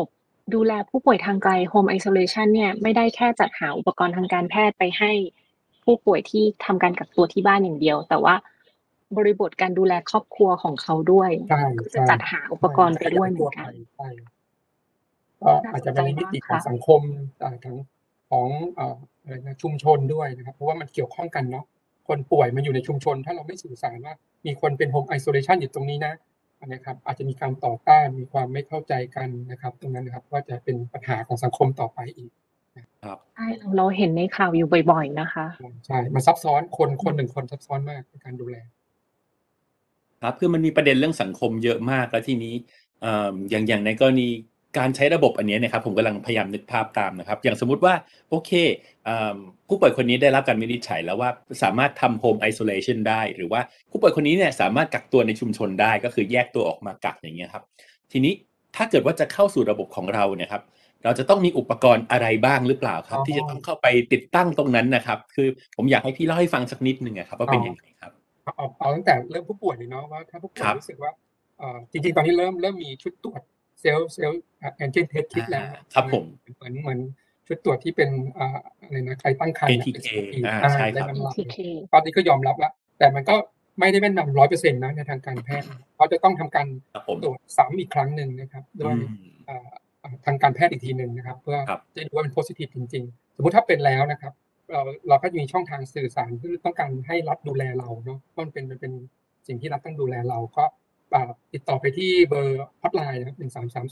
[SPEAKER 2] ดูแลผู้ป่วยทางไกล Home Isolation เนี่ยไม่ได้แค่จัดหาอุปกรณ์ทางการแพทย์ไปให้ผู้ป่วยที่ทำการกักตัวที่บ้านอย่างเดียว แต่ว่าบริบทการดูแลครอบครัวของเขาด้วย
[SPEAKER 3] ใช่
[SPEAKER 2] ก็จะจัดหาอุปกรณ์ไปด้วยเหมือนกัน
[SPEAKER 3] ใช่ก็อาจจะเป็นในมิติของสังคมของอะไรนะชุมชนด้วยนะครับเพราะว่ามันเกี่ยวข้องกันเนาะคนป่วยมันอยู่ในชุมชนถ้าเราไม่สื่อสารว่ามีคนเป็น Home Isolation อยู่ตรงนี้นะอันนี้ครับอาจจะมีการต่อต้านมีความไม่เข้าใจกันนะครับตรงนั้นนะครับก็จะเป็นปัญหาของสังคมต่อไปอีก
[SPEAKER 1] ครับ
[SPEAKER 2] ใช่เราเห็นในข่าวอยู่บ่อยๆนะคะ
[SPEAKER 3] ใช่มันซับซ้อนคนหนึ่งคนซับซ้อนมากในการดูแล
[SPEAKER 1] ครับคือมันมีประเด็นเรื่องสังคมเยอะมากแล้วทีนี้อย่างในกรณีการใช้ระบบอันนี้นะครับผมกำลังพยายามนึกภาพตามนะครับอย่างสมมุติว่าโอเคผู้ป่วยคนนี้ได้รับการวินิจฉัยแล้วว่าสามารถทำ home isolation ได้หรือว่าผู้ป่วยคนนี้เนี่ยสามารถกักตัวในชุมชนได้ก็คือแยกตัวออกมากักอย่างเงี้ยครับทีนี้ถ้าเกิดว่าจะเข้าสู่ระบบของเราเนี่ยครับเราจะต้องมีอุปกรณ์อะไรบ้างหรือเปล่าครับที่จะต้องเข้าไปติดตั้งตรงนั้นนะครับคือผมอยากให้พี่เล่าให้ฟังสักนิดนึงครับว่าเป็นยังไงครับ
[SPEAKER 3] เอาตั้งแต่เริ่มผู้ป่วยเลยเนาะว่าถ้าผู้ป่วยรู้สึกว่าจริงๆตอนนี้เริ่มมีชุดตรวจเซลล์แอนติเจนเทสคิดแล้ว
[SPEAKER 1] ครับผม
[SPEAKER 3] เหมือนชุดตรวจที่เป็นอะไรนะใครตั้งครรภ์
[SPEAKER 1] ATK ใช่ครับ
[SPEAKER 2] ATK
[SPEAKER 3] ตอนนี้ก็ยอมรับแล้วแต่มันก็ไม่ได้แม่นยำ100%นะในทางการแพทย์เขาจะต้องทำการตรวจซ้ำอีกครั้งหนึ่งนะครับด้วยทางการแพทย์อีกทีหนึ่งนะครับเพื่อจะดูว่าเป็น positive จริงๆสมมุติถ้าเป็นแล้วนะครับเราก็จะมีช่องทางสื่อสารที่ต้องการให้รัฐดูแลเราเนาะเพราะมันเป็นสิ่งที่รัฐต้องดูแลเราก็ติดต่อไปที่เบอร์ฮอตไลน์นะครับ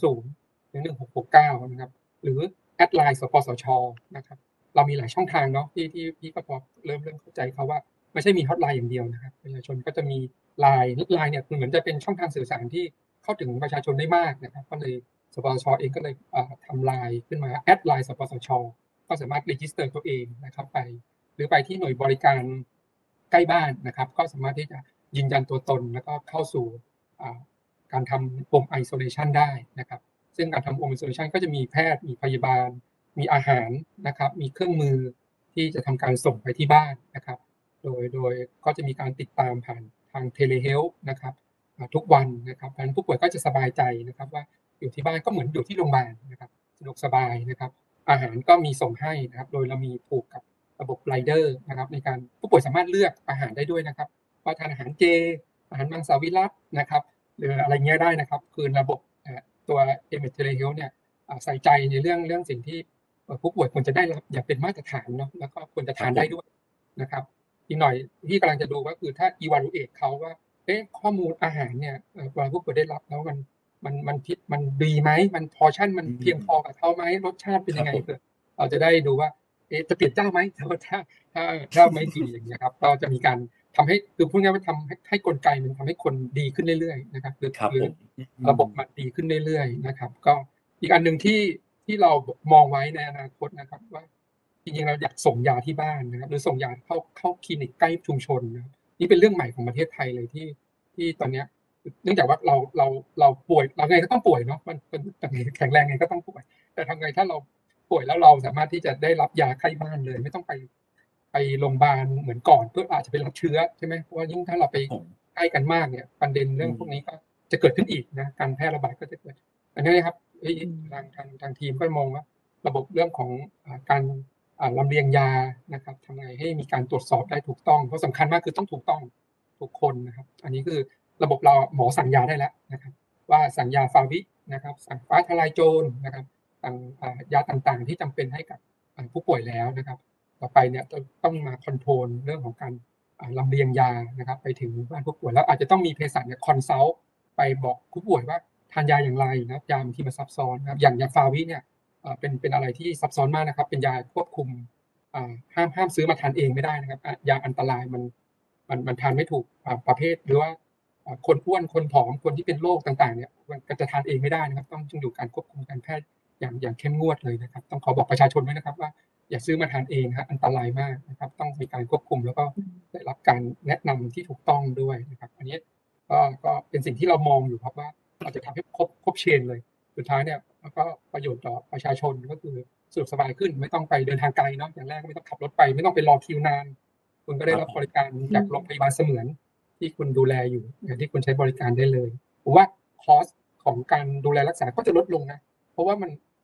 [SPEAKER 3] 1330 1669นะครับหรือแอดไลน์สปสชนะครับเรามีหลายช่องทางเนาะที่พี่ก็พอเริ่มเข้าใจเขาว่าไม่ใช่มีฮอตไลน์อย่างเดียวนะครับประชาชนก็จะมีไลน์เนี่ยเหมือนจะเป็นช่องทางสื่อสารที่เข้าถึงประชาชนได้มากนะครับก็เลยสปสชเองก็เลยทำไลน์ขึ้นมาแอดไลน์สปสชก็สามารถรีจิสเตอร์ตัวเองนะครับไปหรือไปที่หน่วยบริการใกล้บ้านนะครับก็สามารถที่จะยืนยันตัวตนแล้วก็เข้าสู่การทำ Home Isolation ได้นะครับซึ่งการทำ Home Isolation ก็จะมีแพทย์มีพยาบาลมีอาหารนะครับมีเครื่องมือที่จะทำการส่งไปที่บ้านนะครับโดยก็จะมีการติดตามผ่านทาง Telehealth นะครับทุกวันนะครับเพราะฉะนั้นผู้ป่วยก็จะสบายใจนะครับว่าอยู่ที่บ้านก็เหมือนอยู่ที่โรงพยาบาลนะครับสะดวกสบายนะครับอาหารก็มีส่งให้นะครับโดยเรามีผูกกับระบบไรเดอร์นะครับในการผู้ป่วยสามารถเลือกอาหารได้ด้วยนะครับว่าทานอาหารเจอาหารมังสวิรัตินะครับหรืออะไรเงี้ยได้นะครับคือระบบตัว Emet Telehealth เนี่ยใส่ใจในเรื่องสิ่งที่ผู้ป่วยควรจะได้รับอย่างเป็นมาตรฐานเนาะแล้วก็ควรจะทานได้ด้วยนะครับอีกหน่อยที่กำลังจะดูก็คือถ้า evaluate เขาว่าข้อมูลอาหารเนี่ยเวลาผู้ป่วยได้รับแล้วมันดีไหมมันพอชั่นมันเพียงพอกับเขาไหมรสชาติเป็นยังไงเผื่อเราจะได้ดูว่าจะเปลี่ยนเจ้าไหมถ้าไม่ดีอย่างเงี้ยครับก็จะมีการทำให้คือพูดง่ายๆว่าทำให้กลไกมันทำให้คนดีขึ้นเรื่อยๆนะครับหรือระบบมันดีขึ้นเรื่อยๆนะครับก็อีกอันหนึ่งที่เรามองไว้ในอนาคตนะครับว่าจริงๆเราอยากส่งยาที่บ้านนะครับหรือส่งยาเข้าคลินิกใกล้ชุมชนนะนี่เป็นเรื่องใหม่ของประเทศไทยเลยที่ตอนเนี้ยเนื่องจากว่าเราป่วยเราไงก็ต้องป่วยเนาะมันแข็งแรงไงก็ต้องป่วยแต่ทำไงถ้าเราป่วยแล้วเราสามารถที่จะได้รับยาใกล้บ้านเลยไม่ต้องไปโรงพยาบาลเหมือนก่อนเพื่ออาจจะไปรับเชื้อใช่ไหมเพราะว่ายิ่งถ้าเราไปใกล้กันมากเนี่ยประเด็นเรื่องพวกนี้ก็จะเกิดขึ้นอีกนะการแพร่ระบาดก็จะเกิดอันนี้นะครับทางทีมก็มองว่าระบบเรื่องของการลำเลียงยานะครับทำไงให้มีการตรวจสอบได้ถูกต้องเพราะสำคัญมากคือต้องถูกต้องทุกคนนะครับอันนี้คือระบบเราหมอสั่งยาได้แล้วนะครับว่าสั่งยาฟาวินะครับสั่งฟ้าทลายโจรนะครับสั่งยาต่างๆที่จำเป็นให้กับผู้ป่วยแล้วนะครับต่อไปเนี่ยต้องมาคอนโทรลเรื่องของการลำเลียงยานะครับไปถึงบ้านผู้ป่วยแล้วอาจจะต้องมีเภสัชเนี่ยคอนซัลท์ไปบอกผู้ป่วยว่าทานยาอย่างไรนะครับยาที่มันซับซ้อนนะครับอย่างยาฟาวิเนี่ยเป็นอะไรที่ซับซ้อนมากนะครับเป็นยาควบคุมห้ามซื้อมาทานเองไม่ได้นะครับยาอันตรายมันทานไม่ถูกประเภทหรือว่าคนอ้วนคนผอมคนที่เป็นโรคต่างๆเนี่ยมันก็จะทานเองไม่ได้นะครับต้องอยู่การควบคุมการแพทย์อย่างเข้มงวดเลยนะครับต้องขอบอกประชาชนด้วยนะครับว่าอย่าซื้อมาทานเองครับอันตรายมากนะครับต้องมีการควบคุมแล้วก็ได้รับการแนะนำที่ถูกต้องด้วยนะครับอันนี้ก็เป็นสิ่งที่เรามองอยู่ครับว่าเราจะทำให้ครบเชนเลยสุดท้ายเนี่ยแล้วก็ประโยชน์ต่อประชาชนก็คือสะดวกสบายขึ้นไม่ต้องไปเดินทางไกลเนาะอย่างแรกไม่ต้องขับรถไปไม่ต้องไปรอคิวนานคุณก็ได้รับบริการจากโรงพยาบาลเสมือนที่คุณดูแลอยู่อย่างที่คุณใช้บริการได้เลยผมว่าคอสของการดูแลรักษาก็จะลดลงนะเพราะว่ามัน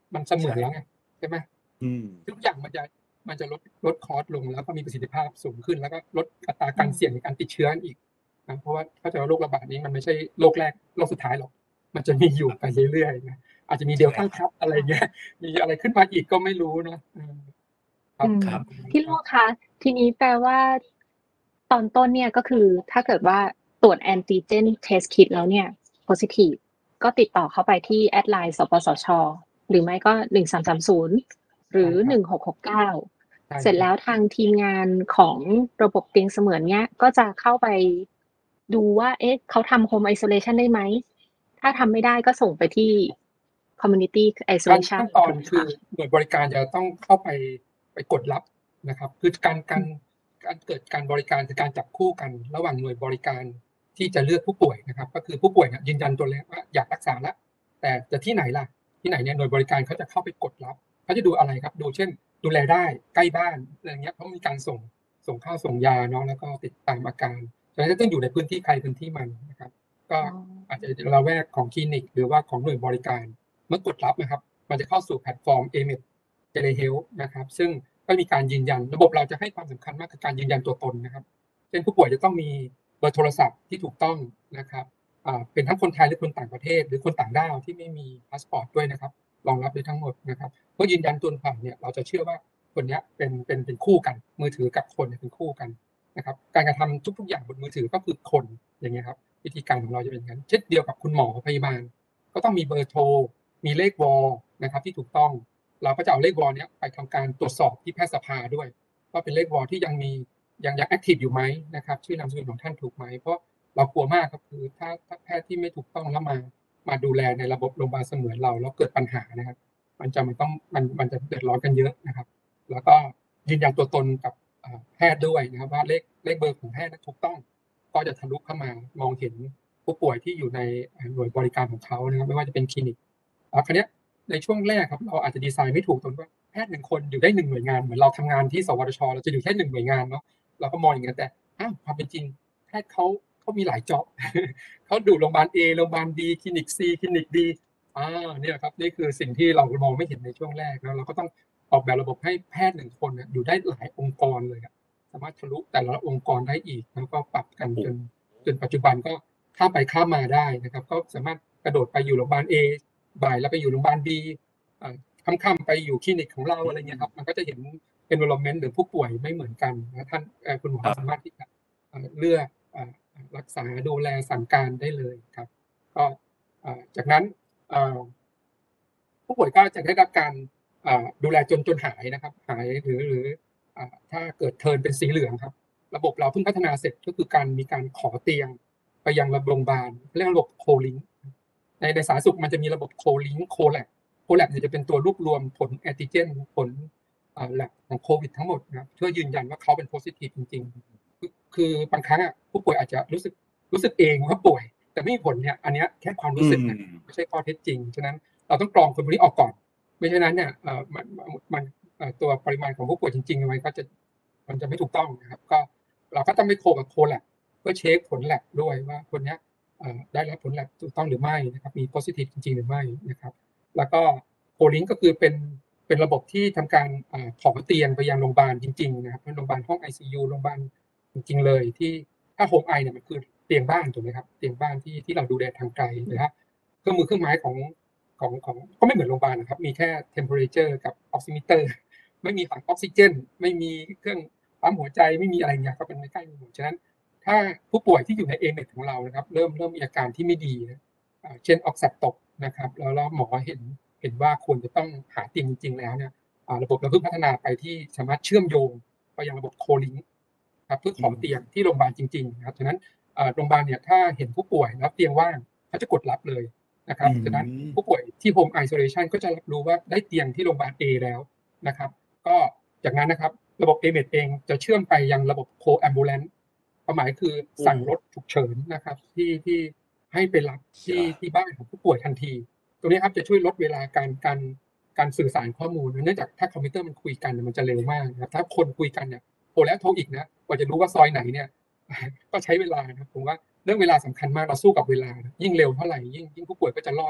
[SPEAKER 3] มันเสมือนแล้วไงใช่ไหม
[SPEAKER 1] อืม
[SPEAKER 3] ทุกอย่างมันจะลดคอสลงแล้วก็มีประสิทธิภาพสูงขึ้นแล้วก็ลดอัตราการเสี่ยงในการติดเชื้ออีกนะเพราะว่าเข้าใจว่าโรคระบาดนี้มันไม่ใช่โรคแรกโรคสุดท้ายหรอกมันจะมีอยู่ไปเรื่อยๆนะอาจจะมีเดลต้าครับอะไรเงี้ยมีอะไรขึ้นมาอีกก็ไม่รู้เนาะครับ
[SPEAKER 1] ครับ
[SPEAKER 2] พี่โลคะทีนี้แปลว่าตอนต้นเนี่ยก็คือถ้าเกิดว่าตรวจแอนติเจนเทสคิดแล้วเนี่ย positive ก็ติดต่อเข้าไปที่แอดไลน์สปสช.หรือไม่ก็1330หรือ1669เสร็จแล้วทางทีมงานของระบบเตียงเสมือนเนี้ยก็จะเข้าไปดูว่าเอ๊ะเขาทำ home isolation ได้ไหมถ้าทำไม่ได้ก็ส่งไปที่ community
[SPEAKER 3] การ
[SPEAKER 2] isolation
[SPEAKER 3] ขั้นตอนคือหน่วยบริการจะต้องเข้าไปกดรับนะครับคือการเกิดการบริการคือการจับคู่กันระหว่างหน่วยบริการที่จะเลือกผู้ป่วยนะครับก็คือผู้ป่วยเนี่ยยืนยันตัวเลขว่าอยากรักษาแล้วแต่จะที่ไหนล่ะที่ไหนเนี่ยหน่วยบริการเขาจะเข้าไปกดรับเขาจะดูอะไรครับดูเช่นดูแลได้ใกล้บ้านอะไรเงี้ยเพราะมีการส่งข้าวส่งยาเนาะแล้วก็ติดตามอาการฉะนั้นจะต้องอยู่ในพื้นที่ใครพื้นที่มันนะครับก็อาจจะระแวกของคลินิกหรือว่าของหน่วยบริการเมื่อกดรับนะครับมันจะเข้าสู่แพลตฟอร์ม AMED Telehealth นะครับซึ่งก็มีการยืนยันระบบเราจะให้ความสำคัญมากกับการยืนยันตัวตนนะครับเช่นผู้ป่วยจะต้องมีเบอร์โทรศัพท์ที่ถูกต้องนะครับเป็นทั้งคนไทยหรือคนต่างประเทศหรือคนต่างด้าวที่ไม่มีพาสปอร์ตด้วยนะครับรองรับได้ทั้งหมดนะครับเมื่อยืนยันตัวตนเนี่ยเราจะเชื่อว่าคนนี้เป็นคู่กันมือถือกับคนเป็นคู่กันนะครับการกระทำทุกๆอย่างบนมือถือก็คือคนอย่างเงี้ยครับวิธีการของเราจะเป็นอย่างนั้นเช่นเดียวกับคุณหมอพยาบาลก็ต้องมีเบอร์โทรมีเลขวอลนะครับที่ถูกต้องเราก็จะเอาเลขวอลเนี้ยไปทำการตรวจสอบที่แพทยสภาด้วยว่าเป็นเลขวอลที่ยังมียังแอคทีฟอยู่ไหมนะครับชื่อนามสกุลของท่านถูกไหมเพราะเรากลัวมากครับคือถ้าแพทย์ที่ไม่ถูกต้องแล้วมาดูแลในระบบโรงพยาบาลเสมือนเราแล้วเกิดปัญหานะครับมันจะเดือดร้อนกันเยอะนะครับแล้วก็ยืนยันตัวตนกับแพทย์ด้วยนะครับว่าเลขเบอร์ของแพทย์ถูกต้องก็จะทะลุเข้ามามองเห็นผู้ป่วยที่อยู่ในหน่วยบริการของเขานะครับไม่ว่าจะเป็นคลินิกคราวนี้ในช่วงแรกครับเราอาจจะดีไซน์ไม่ถูกตรงที่ว่าแพทย์1คนอยู่ได้1หน่วยงานเหมือนเราทำงานที่สวทช.เราจะอยู่แค่1หน่วยงานเนาะเราก็มองอย่างนั้นแต่ความเป็นจริงแพทย์เขามีหลายจ็อบ เขาดูโรงพยาบาล A โรงพยาบาล B คลินิก C คลินิก D เนี่ยครับนี่คือสิ่งที่เรามองไม่เห็นในช่วงแรกแล้วเราก็ต้องออกแบบระบบให้แพทย์1คนอยู่ได้หลายองค์กรเลยสามารถทะลุแต่ละองค์กรได้อีกแล้วก็ปรับกันจนปัจจุบันก็ข้ามไปข้ามมาได้นะครับก็สามารถกระโดดไปอยู่โรงพยาบาล A บ่ายแล้วไปอยู่โรงพยาบาล B ค่ำๆไปอยู่คลินิกของเราอะไรเงี้ยครับมันก็จะเห็น environment หรือผู้ป่วยไม่เหมือนกันนะท่านคุณหมอสามารถที่จะเลือกรักษาดูแลสั่งการได้เลยครับก็จากนั้นผู้ป่วยก็จะได้รับการดูแลจนหายนะครับหายหรือถ้าเกิดเทิร์นเป็นสีเหลืองครับระบบเราเพิ่งพัฒนาเสร็จก็คือมีการขอเตียงไปยังโรงพยาบาลเรียกระบบโคลิงในสาธารณสุขมันจะมีระบบโคลิงโคแลบเนี่ยจะเป็นตัวรวบรวมผลแอนติเจนผลแลบของโควิดทั้งหมดนะครับเพื่อยืนยันว่าเขาเป็นโพซิทีฟจริงๆคือบางครั้งผู้ป่วยอาจจะรู้สึกเองว่าป่วยแต่ไม่มีผลเนี่ยอันนี้แค่ความรู้สึกนะไม่ใช่ข้อเท็จจริงฉะนั้นเราต้องกรองคนพวกนี้ออกก่อนไม่เช่นนั้นเนี่ยมันตัวปริมาณของผู้ป่วยจริงๆมันจะไม่ถูกต้องนะครับก็เราก็ต้องไปโคกับโคแลบเพื่อเช็คผลแลบด้วยว่าคนนี้ได้รับผลแลบถูกต้องหรือไม่นะครับมี positive จริงๆหรือไม่นะครับแล้วก็โคลิงก็คือเป็นระบบที่ทำการขอเตียงไปยังโรงพยาบาลจริงๆนะครับโรงพยาบาลห้อง ICU โรงพยาบาลจริงๆเลยที่ถ้าโฮมไอเนี่ยมันคือเตียงบ้านถูกไหมครับเตียงบ้านที่เราดูแลทางไกลนะฮะเครื่องไม้ของก็ไม่เหมือนโรงพยาบาลนะครับมีแค่ temperature กับ oximeter ไม่มีถังออกซิเจนไม่มีเครื่องปั๊มหัวใจไม่มีอะไรเงี้ยก็เป็นไม่ใกล้หมดฉะนั้นถ้าผู้ป่วยที่อยู่ใน AMED ของเรานะครับเริ่มมีอาการที่ไม่ดีนะเช่นออกซิเจนตกนะครับแล้วหมอเห็นว่าควรจะต้องหาเตียงจริงๆแล้วเนี่ยระบบเราเพิ่งพัฒนาไปที่สามารถเชื่อมโยงไปยังระบบโคลิงครับเพื่อขอเตียงที่โรงพยาบาลจริงๆนะครับฉะนั้นโรงพยาบาลเนี่ยถ้าเห็นผู้ป่วยแล้วเตียงว่างเขาจะกดรับเลยนะครับฉะนั้นผู้ป่วยที่ Home Isolation ก็จะรับรู้ว่าได้เตียงที่โรงพยาบาล A แล้วนะครับก็จากนั้นนะครับระบบ AMED เองจะเชื่อมไปยังระบบ Co-Ambulance ความหมายคือสั่งรถฉุกเฉินนะครับที่ให้ไปรับที่บ้านของผู้ป่วยทันทีตรงนี้ครับจะช่วยลดเวลาการสื่อสารข้อมูลเนื่องจากถ้าคอมพิวเตอร์มันคุยกันมันจะเร็วมากนะครับถ้าคนคุยกันเนี่ยโทรแล้วโทรอีกนะกว่าจะรู้ว่าซอยไหนเนี่ยก็ใช้เวลานะครับผมว่าเรื่องเวลาสำคัญมากเราสู้กับเวลายิ่งเร็วเท่าไหร่ยิ่งผู้ป่วยก็จะร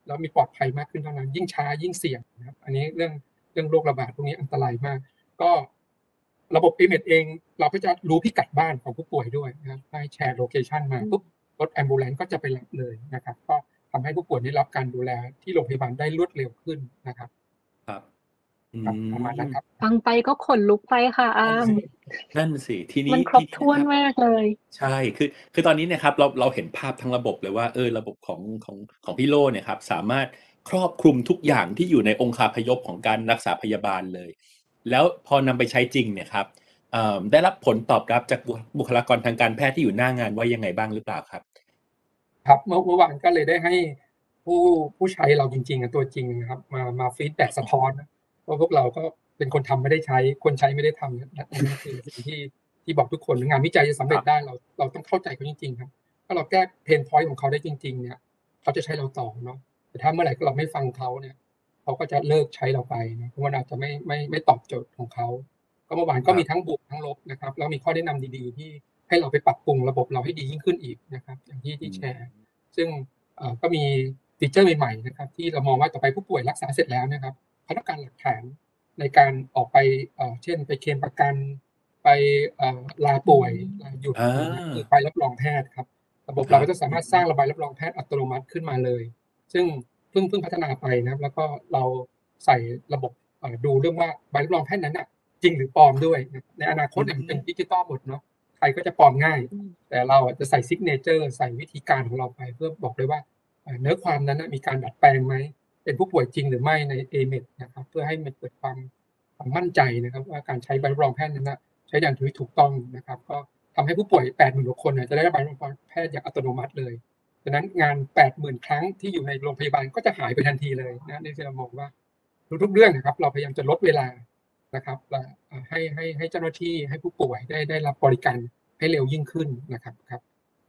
[SPEAKER 3] แล้วมีปลอดภัยมากขึ้นเท่านั้นยิ่งช้ายิ่งเสี่ยงนะครับอันนี้เรื่องโรคระบาดพวกนี้อันตรายมากก็ระบบ AMED เองเราก็จะรู้พิกัดบ้านของผู้ป่วยด้วยนะครับให้แชร์โลเคชันมาปุ๊บรถ Ambulance ก็จะไปรับเลยนะครับก็ทำให้ผู้ป่วยได้รับการดูแลที่โรงพยาบาลได้รวดเร็วขึ้นนะครับ
[SPEAKER 1] ครับ
[SPEAKER 3] ครับประมาณนั้นครับ
[SPEAKER 2] ฟังไปก็ขนลุกไปค่ะอาม
[SPEAKER 1] นั่นสิที
[SPEAKER 2] มั
[SPEAKER 1] นี้
[SPEAKER 2] นครบถ้วน
[SPEAKER 1] นะครับ
[SPEAKER 2] มากเลย
[SPEAKER 1] ใช่คือตอนนี้เนี่ยครับเราเห็นภาพทั้งระบบเลยว่าระบบของพี่โล่เนี่ยครับสามารถครอบคลุมทุกอย่างที่อยู่ในองคาพยพของการรักษาพยาบาลเลย แล้วพอนำไปใช้จริงเนี่ยครับได้รับผลตอบรับจากบุคลากรทางการแพทย์ที่อยู่หน้างานว่ายังไงบ้างหรือเปล่าครับ
[SPEAKER 3] ครับเมื่อวานก็เลยได้ให้ผู้ใช้เราจริงๆตัวจริงนะครับมาฟีดแบ็กสะท้อนนะว่าพวกเราก็เป็นคนทำไม่ได้ใช้คนใช้ไม่ได้ทำนะอันนี้คือสิ่งที่บอกทุกคนงานวิจัยจะสำเร็จได้เราต้องเข้าใจเขาจริงๆครับถ้าเราแก้เพนพอยต์ของเขาได้จริงๆเนี่ยเขาจะใช้เราต่อเนาะแต่ถ้าเมื่อไหร่เราไม่ฟังเขาเนี่ยเขาก็จะเลิกใช้เราไปนะเพราะว่าอาจจะไม่ตอบโจทย์ของเขาก็เมื่อวานก็มีทั้งบวกทั้งลบนะครับแล้วมีข้อแนะนำดีๆที่ให้เราไปปรับปรุงระบบเราให้ดียิ่งขึ้นอีกนะครับอย่างที่แชร์ซึ่งก็มีฟีเจอร์ใหม่ๆนะครับที่เรามองว่าต่อไปผู้ป่วยรักษาเสร็จแล้วนะครับเขาต้องการหลักฐานในการออกไปเช่นไปเคลมประกันไปลาป่วยลาหยุดคือใบรับรองแพทย์ครับระบบเราก็จะสามารถสร้างใบรับรองแพทย์อัตโนมัติขึ้นมาเลยซึ่งเพิ่งพัฒนาไปนะครับแล้วก็เราใส่ระบบดูเรื่องว่าใบรับรองแพทย์นั้นน่ะจริงหรือปลอมด้วยในอนาคตเนี่ยมันเป็นดิจิตอลหมดเนาะใครก็จะปลอมง่ายแต่เราจะใส่ซิกเนเจอร์ใส่วิธีการของเราไปเพื่อบอกเลยว่าเนื้อความนั้นมีการดัดแปลงไหมเป็นผู้ป่วยจริงหรือไม่ใน AMED นะครับเพื่อให้มันเกิดความมั่นใจนะครับว่าการใช้ใบรับรองแพทย์นั้นใช้อย่างถูกต้องนะครับก็ทำให้ผู้ป่วย 80,000 กว่าคนจะได้รับใบรับรองแพทย์อย่างอัตโนมัติเลยดังนั้นงาน 80,000 ครั้งที่อยู่ในโรงพยาบาลก็จะหายไปทันทีเลยนะนี่คือเรามองว่าทุกๆเรื่องนะครับเราพยายามจะลดเวลานะครับให้เจ้าหน้าที่ให้ผู้ป่วยได้รับบริการให้เร็วยิ่งขึ้นนะครับครับ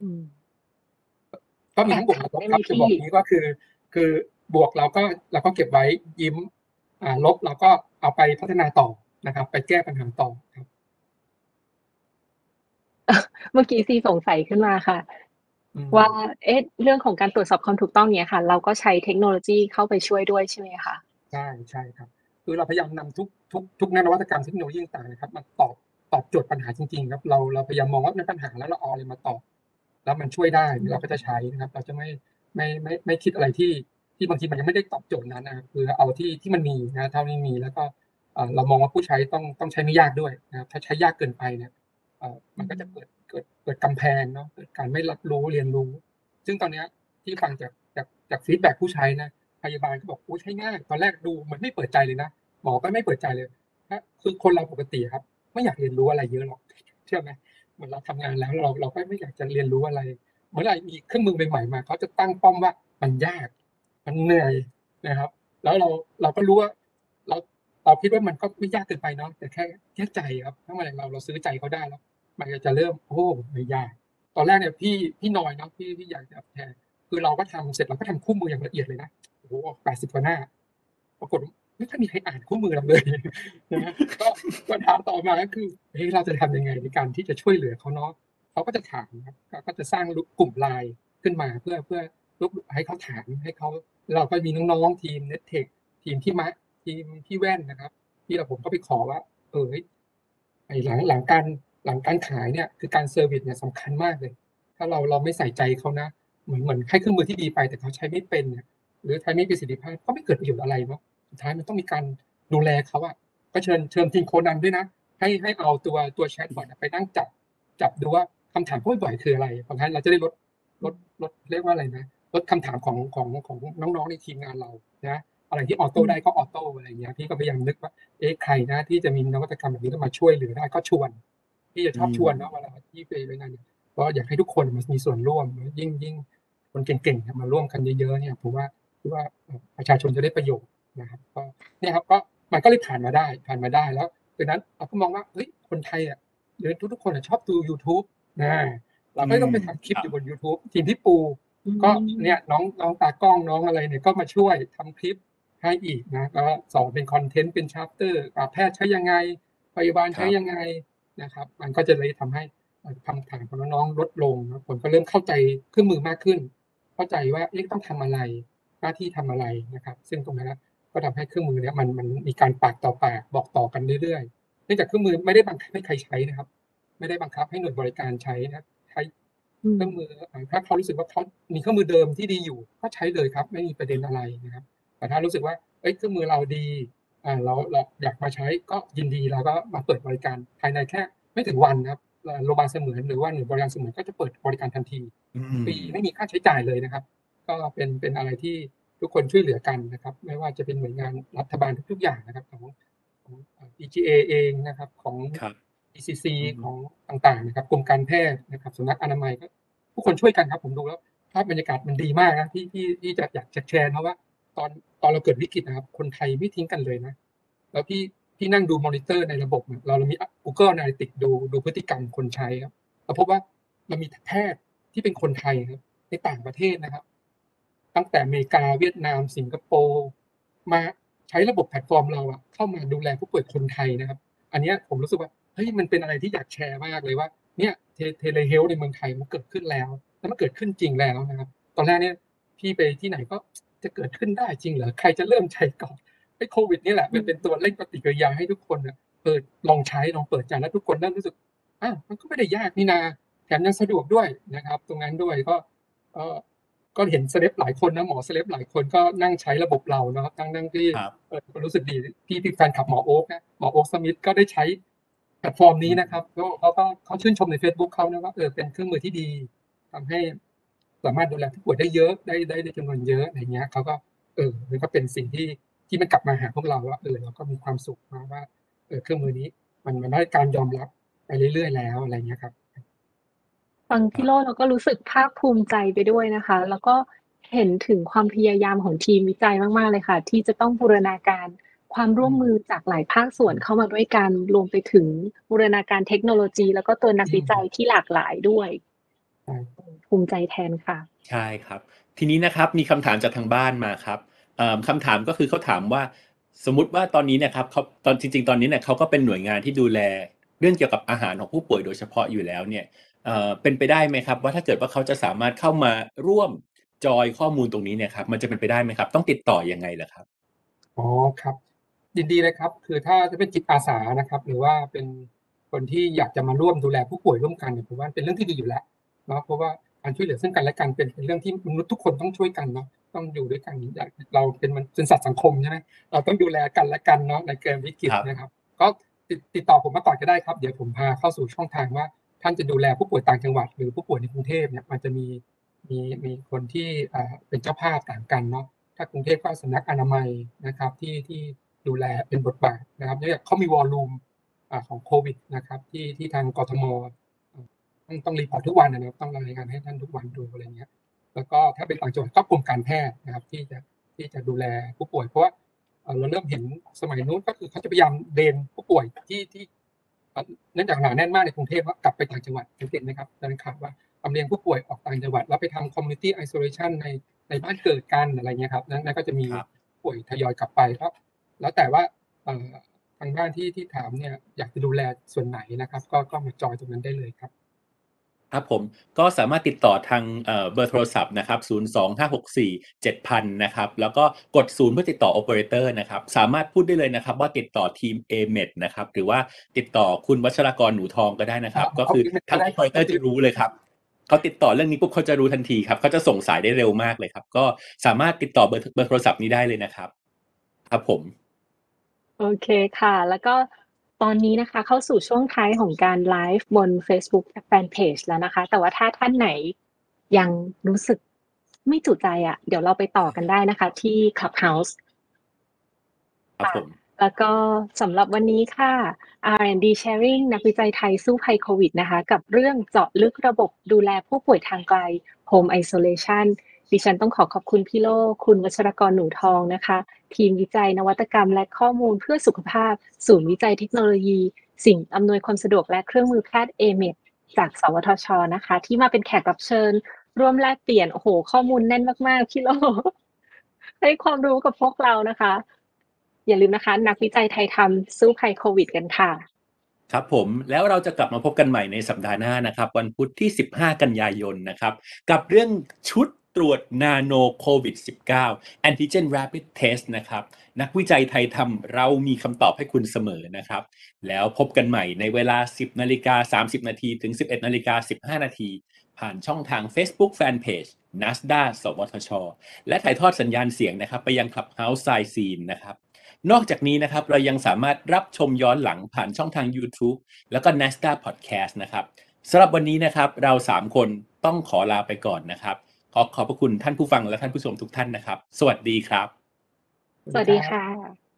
[SPEAKER 3] ก็มีทั้งบวกและลบครับจะบอกนี้ก็คือบวกเราก็เก็บไว้ยิ้มลบเราก็เอาไปพัฒนาต่อนะครับไปแก้ปัญหาต่อครับ
[SPEAKER 2] เมื่อกี้ซีสงสัยขึ้นมาค่ะว่าเรื่องของการตรวจสอบความถูกต้องเนี้ยค่ะเราก็ใช้เทคโนโลยีเข้าไปช่วยด้วยใช่ไหมคะ
[SPEAKER 3] ใช่ครับคือเราพยายามนำทุกนวัตกรรมเทคโนโลยีต่างๆนะครับมาตอบโจทย์ปัญหาจริงๆครับเราพยายามมองว่าเป็นปัญหาแล้วเราเอาอะไรมาตอบแล้วมันช่วยได้เราก็จะใช้นะครับเราจะไม่คิดอะไรที่บางทีมันยังไม่ได้ตอบโจทย์นั้นนะครับคือเอาที่มันมีนะเท่านี้มีแล้วก็เรามองว่าผู้ใช้ต้องใช้ไม่ยากด้วยนะครับถ้าใช้ยากเกินไปเนี่ยมันก็จะเกิดกำแพงเนาะเกิดการไม่รับรู้เรียนรู้ซึ่งตอนนี้ที่ฟังจากฟีดแบ็กผู้ใช้นะพยาบาลก็บอกใช้ง่ายตอนแรกดูเหมือนไม่เปิดใจเลยนะหมอก็ไม่เปิดใจเลยคือคนเราปกติครับไม่อยากเรียนรู้อะไรเยอะหรอกเชื่อไหมเหมือนเราทำงานแล้วเราก็ไม่อยากจะเรียนรู้อะไรเมื่อไหร่มีเครื่องมือใหม่ๆมาเขาจะตั้งป้อมว่ามันยากมันเหนื่อยนะครับแล้วเราก็รู้ว่าเราคิดว่ามันก็ไม่ยากเกินไปเนาะแต่แค่ใจครับถ้าเมื่อไหร่เราซื้อใจเขาได้แล้วมันจะเริ่มไม่ยากตอนแรกเนี่ยพี่นอยเนาะพี่อยากจะแทนคือเราก็ทำเสร็จเราก็ทำคู่มืออย่างละเอียดเลยนะ80 กว่าหน้าปรากฏไม่ค่อยมีใครอ่านคู่มือเราเลยนะก็ถามต่อมาก็คือเราจะทำยังไงในการที่จะช่วยเหลือเขาเนาะเขาก็จะถามครับก็จะสร้างกลุ่มไลน์ขึ้นมาเพื่อให้เขาถามให้เขาเราก็มีน้องๆทีม Nettech ทีมที่มะทีมพี่แว่นนะครับที่ผมก็ไปขอว่าหลังการขายเนี่ยคือการเซอร์วิสเนี่ยสำคัญมากเลยถ้าเราไม่ใส่ใจเขานะเหมือนให้เครื่องมือที่ดีไปแต่เขาใช้ไม่เป็นเนี่ยหรือใช้ไม่ประสิทธิภาพก็ไม่เกิดประโยชน์อะไรเนาะสุดท้ายมันต้องมีการดูแลเขาอ่ะก็เชิญทีมโคนันด้วยนะให้เอาตัวแชทบอทไปนั่งจับดูว่าคำถามบ่อยๆคืออะไรเพราะงั้นเราจะได้ลดเรียกว่าอะไรนะลดคำถามของน้องๆในทีมงานเรานะอะไรที่ออโต้ได้ก็ออโต้อะไรเงี้ยพี่ก็พยายามนึกว่าใครนะที่จะมีนวัตกรรมแบบนี้มาช่วยเหลือได้ก็ชวนพี่จะชอบชวนเนาะเวลาที่ไปงานเนี่ยก็อยากให้ทุกคนมีส่วนร่วมยิ่งคนเก่งๆมาร่วมกันเยอะๆเนี่ยผมว่าประชาชนจะได้ประโยชน์นะครับก็เนี่ยครับก็มันก็เลยผ่านมาได้แล้วดังนั้นเราก็มองว่าคนไทยอ่ะหรือทุกๆคนชอบดู YouTube นะเราก็ต้องไปทำคลิปอยู่บน YouTube ทีมที่ปูก็เนี่ยน้องตากล้องน้องอะไรเนี่ยก็มาช่วยทำคลิปให้อีกนะก็สอนเป็นคอนเทนต์เป็นชาร์เตอร์แพทย์ใช้ยังไงพยาบาลใช้ยังไงนะครับมันก็จะเลยทำให้คำถามของน้องๆลดลงนะผมก็เริ่มเข้าใจเครื่องมือมากขึ้นเข้าใจว่าต้องทำอะไรหน้าที่ทำอะไรนะครับซึ่งตรงนั้นก็ทำให้เครื่องมือเนี่ยมันมีการปากต่อปากบอกต่อกันเรื่อยๆเนื่องจากเครื่องมือไม่ได้บังคับให้ใครใช้นะครับไม่ได้บังคับให้หน่วยบริการใช้นะครับใช้
[SPEAKER 2] อืม
[SPEAKER 3] เครื่องมือถ้าเขารู้สึกว่าเขามีเครื่องมือเดิมที่ดีอยู่ก็ใช้เลยครับไม่มีประเด็นอะไรนะครับแต่ถ้ารู้สึกว่าเฮ้ยเครื่องมือเราดีเราอยากมาใช้ก็ยินดีเราก็มาเปิดบริการภายในแค่ไม่ถึงวันนะครับโรงพยาบาลเสมือนหรือว่าหน่วยบริการเสมือนก็จะเปิดบริการทันที
[SPEAKER 1] อื
[SPEAKER 3] ฟรี
[SPEAKER 1] ม
[SPEAKER 3] ไม่มีค่าใช้จ่ายเลยนะครับ ก็เป็นอะไรที่ทุกคนช่วยเหลือกันนะครับไม่ว่าจะเป็นหน่วยงานรัฐบาลทุกๆอย่างนะครับของBGA เองนะครับของ
[SPEAKER 1] ครับ
[SPEAKER 3] BCC
[SPEAKER 1] อืม
[SPEAKER 3] ของต่างๆนะครับกรมการแพทย์นะครับสำนักอนามัยก็ทุกคนช่วยกันครับผมดูแล้วภาพบรรยากาศมันดีมากนะที่จะอยากจะแชร์เนาะว่าตอนตอนเราเกิดวิกฤตนะครับคนไทยไม่ทิ้งกันเลยนะแล้วพี่นั่งดูมอนิเตอร์ในระบบเนี่ยเรามี Google Analytics ดูพฤติกรรมคนใช้ครับเราพบว่าเรามีแพทย์ที่เป็นคนไทยครับในต่างประเทศนะครับ ตั้งแต่อเมริกาเวียดนามสิงคโปร์มาใช้ระบบแพลตฟอร์มเราอะเข้ามาดูแลผู้ป่วยคนไทยนะครับอันเนี้ยผมรู้สึกว่าเฮ้ยมันเป็นอะไรที่อยากแชร์มากเลยว่าเนี่ยTelehealth ในเมืองไทยมันเกิดขึ้นแล้วมันเกิดขึ้นจริงแล้วนะครับตอนแรกเนี่ยพี่ไปที่ไหนก็จะเกิดขึ้นได้จริงเหรอใครจะเริ่มใช้ก่อนไอ้โควิดนี่แหละ
[SPEAKER 2] อืม
[SPEAKER 3] มันเป็นตัวเร่งปฏิกิริยาให้ทุกคนน่ะลองใช้ลองเปิดใจแล้วทุกคนเริ่มรู้สึกอ้าวมันก็ไม่ได้ยากนี่นาแถมยังสะดวกด้วยนะครับตรงนั้นด้วยเอ่อ ก็เห็นเซเลบหลายคนนะหมอเซเลบหลายคนก็นั่งใช้ระบบเราเนาะทั้งที่
[SPEAKER 1] ครับ
[SPEAKER 3] รู้สึกดีพี่แฟนคลับหมอโอ๊คนะหมอโอ๊คสมิธก็ได้ใช้แพลตฟอร์ม
[SPEAKER 1] อื
[SPEAKER 3] นี้นะครับ
[SPEAKER 1] ม
[SPEAKER 3] เขาชื่นชมในเฟซบุ๊กเขานะว่าเป็นเครื่องมือที่ดีทำให้สามารถดูแลผู้ป่วยได้เยอะได้จำนวนเยอะอะไรเงี้ยเขาก็มันก็เป็นสิ่งที่มันกลับมาหาพวกเราว่าเราก็มีความสุขนะว่าเครื่องมือนี้มันได้การยอมรับไปเรื่อยๆแล้วอะไรเงี้ยครับ
[SPEAKER 2] ฟัง
[SPEAKER 1] ครับ
[SPEAKER 2] พี่โลเราก็รู้สึกภาคภูมิใจไปด้วยนะคะแล้วก็เห็นถึงความพยายามของทีมวิจัยมากๆเลยค่ะที่จะต้องบูรณาการความร่
[SPEAKER 3] อืม
[SPEAKER 2] วมมือจากหลายภาคส่วนเข้ามาด้วยกันรวมไปถึงบูรณาการเทคโนโลยีแล้วก็ตัวนัก
[SPEAKER 3] อืม
[SPEAKER 2] วิจัยที่หลากหลายด้วย
[SPEAKER 3] ใช่
[SPEAKER 2] ภูมิใจแทนค่ะ
[SPEAKER 1] ใช่ครับทีนี้นะครับมีคำถามจากทางบ้านมาครับคำถามก็คือเขาถามว่าสมมุติว่าตอนนี้เนี่ยครับเขาตอนจริงๆตอนนี้เนี่ยเขาก็เป็นหน่วยงานที่ดูแลเรื่องเกี่ยวกับอาหารของผู้ป่วยโดยเฉพาะอยู่แล้วเนี่ยเป็นไปได้ไหมครับว่าถ้าเกิดว่าเขาจะสามารถเข้ามาร่วมจอยข้อมูลตรงนี้เนี่ยครับมันจะเป็นไปได้ไหมครับต้องติดต่อยังไงเหรอครับ
[SPEAKER 3] อ๋อครับ ยินดีเลยครับคือถ้าจะเป็นจิตอาสานะครับหรือว่าเป็นคนที่อยากจะมาร่วมดูแลผู้ป่วยร่วมกันเนี่ยผมว่าเป็นเรื่องที่ดีอยู่แล้วเนาะเพราะว่าการช่วยเหลือซึ่งกันและกันเป็นเรื่องที่มนุษย์ทุกคนต้องช่วยกันเนาะต้องอยู่ด้วยกันอย่างเราเป็นสัตว์สังคมใช่ไหมเราต้องดูแลกันและกันเนาะในเกมวิกฤต
[SPEAKER 1] ครับ
[SPEAKER 3] นะครับก็ติดต่อผมมาก่อนก็ได้ครับเดี๋ยวผมพาเข้าสู่ช่องทางว่าท่านจะดูแลผู้ป่วยต่างจังหวัดหรือผู้ป่วยในกรุงเทพเนี่ยมันจะมีคนที่เป็นเจ้าภาพต่างกันเนาะ ถ้ากรุงเทพก็สำนักอนามัยนะครับที่ดูแลเป็นบทบาทนะครับเนื่องจากเขามีวอลลุ่มของโควิดนะครับที่ทางกทมต้องรีพอร์ตทุกวันนะครับต้องรายงานให้ท่านทุกวันดูอะไรเงี้ยแล้วก็ถ้าเป็นต่างจังหวัดก็กรมการแพทย์นะครับที่จะดูแลผู้ป่วยเพราะว่าเราเริ่มเห็นสมัยนู้นก็คือเขาจะพยายามเดนผู้ป่วยที่เนื่องจากหนาแน่นมากในกรุงเทพว่ากลับไปต่างจังหวัดสังเกตไหมครับดังนั้นข่าวว่าลำเลียงผู้ป่วยออกต่างจังหวัดแล้วไปทำ community isolation ในบ้านเกิดกันอะไรเงี้ยครับนั้นก็จะมี
[SPEAKER 1] ครับ
[SPEAKER 3] ป่วยทยอยกลับไปก็แล้วแต่ว่าเอ่อทางบ้านที่ถามเนี่ยอยากจะดูแลส่วนไหนนะครับก็มาจอยตรงนั้นได้เลยครับ
[SPEAKER 1] ครับผมก็สามารถติดต่อทางเบอร์โทรศัพท์นะครับ025647000นะครับแล้วก็กด0เพื่อติดต่อโอเปอเรเตอร์นะครับสามารถพูดได้เลยนะครับว่าติดต่อทีม AMED นะครับหรือว่าติดต่อคุณวัชรกรหนูทองก็ได้นะครับก็คือ
[SPEAKER 3] เอาอีเมล
[SPEAKER 1] ทางโอ
[SPEAKER 3] ก็ได้ครับ
[SPEAKER 1] เปอเรเตอร์จะรู้เลยครับเขาติดต่อเรื่องนี้ปุ๊บเขาจะรู้ทันทีครับเขาจะส่งสายได้เร็วมากเลยครับก็สามารถติดต่อเบอร์โทรศัพท์นี้ได้เลยนะครับครับผม
[SPEAKER 2] โอเคค่ะแล้วก็ตอนนี้นะคะเข้าสู่ช่วงท้ายของการไลฟ์บนเฟซบุ๊กแฟนเพจแล้วนะคะแต่ว่าถ้าท่านไหนยังรู้สึกไม่จุใจอะเดี๋ยวเราไปต่อกันได้นะคะที่ Clubhouse ค่ะ
[SPEAKER 1] ครับผม
[SPEAKER 2] แล้วก็สำหรับวันนี้ค่ะ R&D Sharing นักวิจัยไทยสู้ภัยโควิดนะคะกับเรื่องเจาะลึกระบบดูแลผู้ป่วยทางไกล Home Isolation ดิฉันต้องขอบคุณพี่โลคุณวัชรกรหนูทองนะคะทีมวิจัยนวัตกรรมและข้อมูลเพื่อสุขภาพศูนย์วิจัยเทคโนโลยีสิ่งอำนวยความสะดวกและเครื่องมือแพทย์ AMED จากสวทชนะคะที่มาเป็นแขกรับเชิญร่วมแลกเปลี่ยนโอ้โหข้อมูลแน่นมากๆพี่โลให้ความรู้กับพวกเรานะคะอย่าลืมนะคะนักวิจัยไทยทำสู้ภัยโควิดกันค่ะ
[SPEAKER 1] ครับผมแล้วเราจะกลับมาพบกันใหม่ในสัปดาห์หน้านะครับวันพุธที่15กันยายนนะครับกับเรื่องชุดตรวจนาโนโควิด -19 Antigen Rapid Test นะครับนักวิจัยไทยทำเรามีคำตอบให้คุณเสมอนะครับแล้วพบกันใหม่ในเวลา 10:30 น. ถึง 11:15 น. ผ่านช่องทาง Facebook Fanpage NASDA สวทช. และถ่ายทอดสัญญาณเสียงนะครับไปยัง Clubhouse Side Scene นะครับนอกจากนี้นะครับเรายังสามารถรับชมย้อนหลังผ่านช่องทาง YouTube แล้วก็ NASDA Podcast นะครับสำหรับวันนี้นะครับเรา3คนต้องขอลาไปก่อนนะครับขอบพระคุณท่านผู้ฟังและท่านผู้ชมทุกท่านนะครับสวัสดีครับ
[SPEAKER 2] สวัสดีค่ะ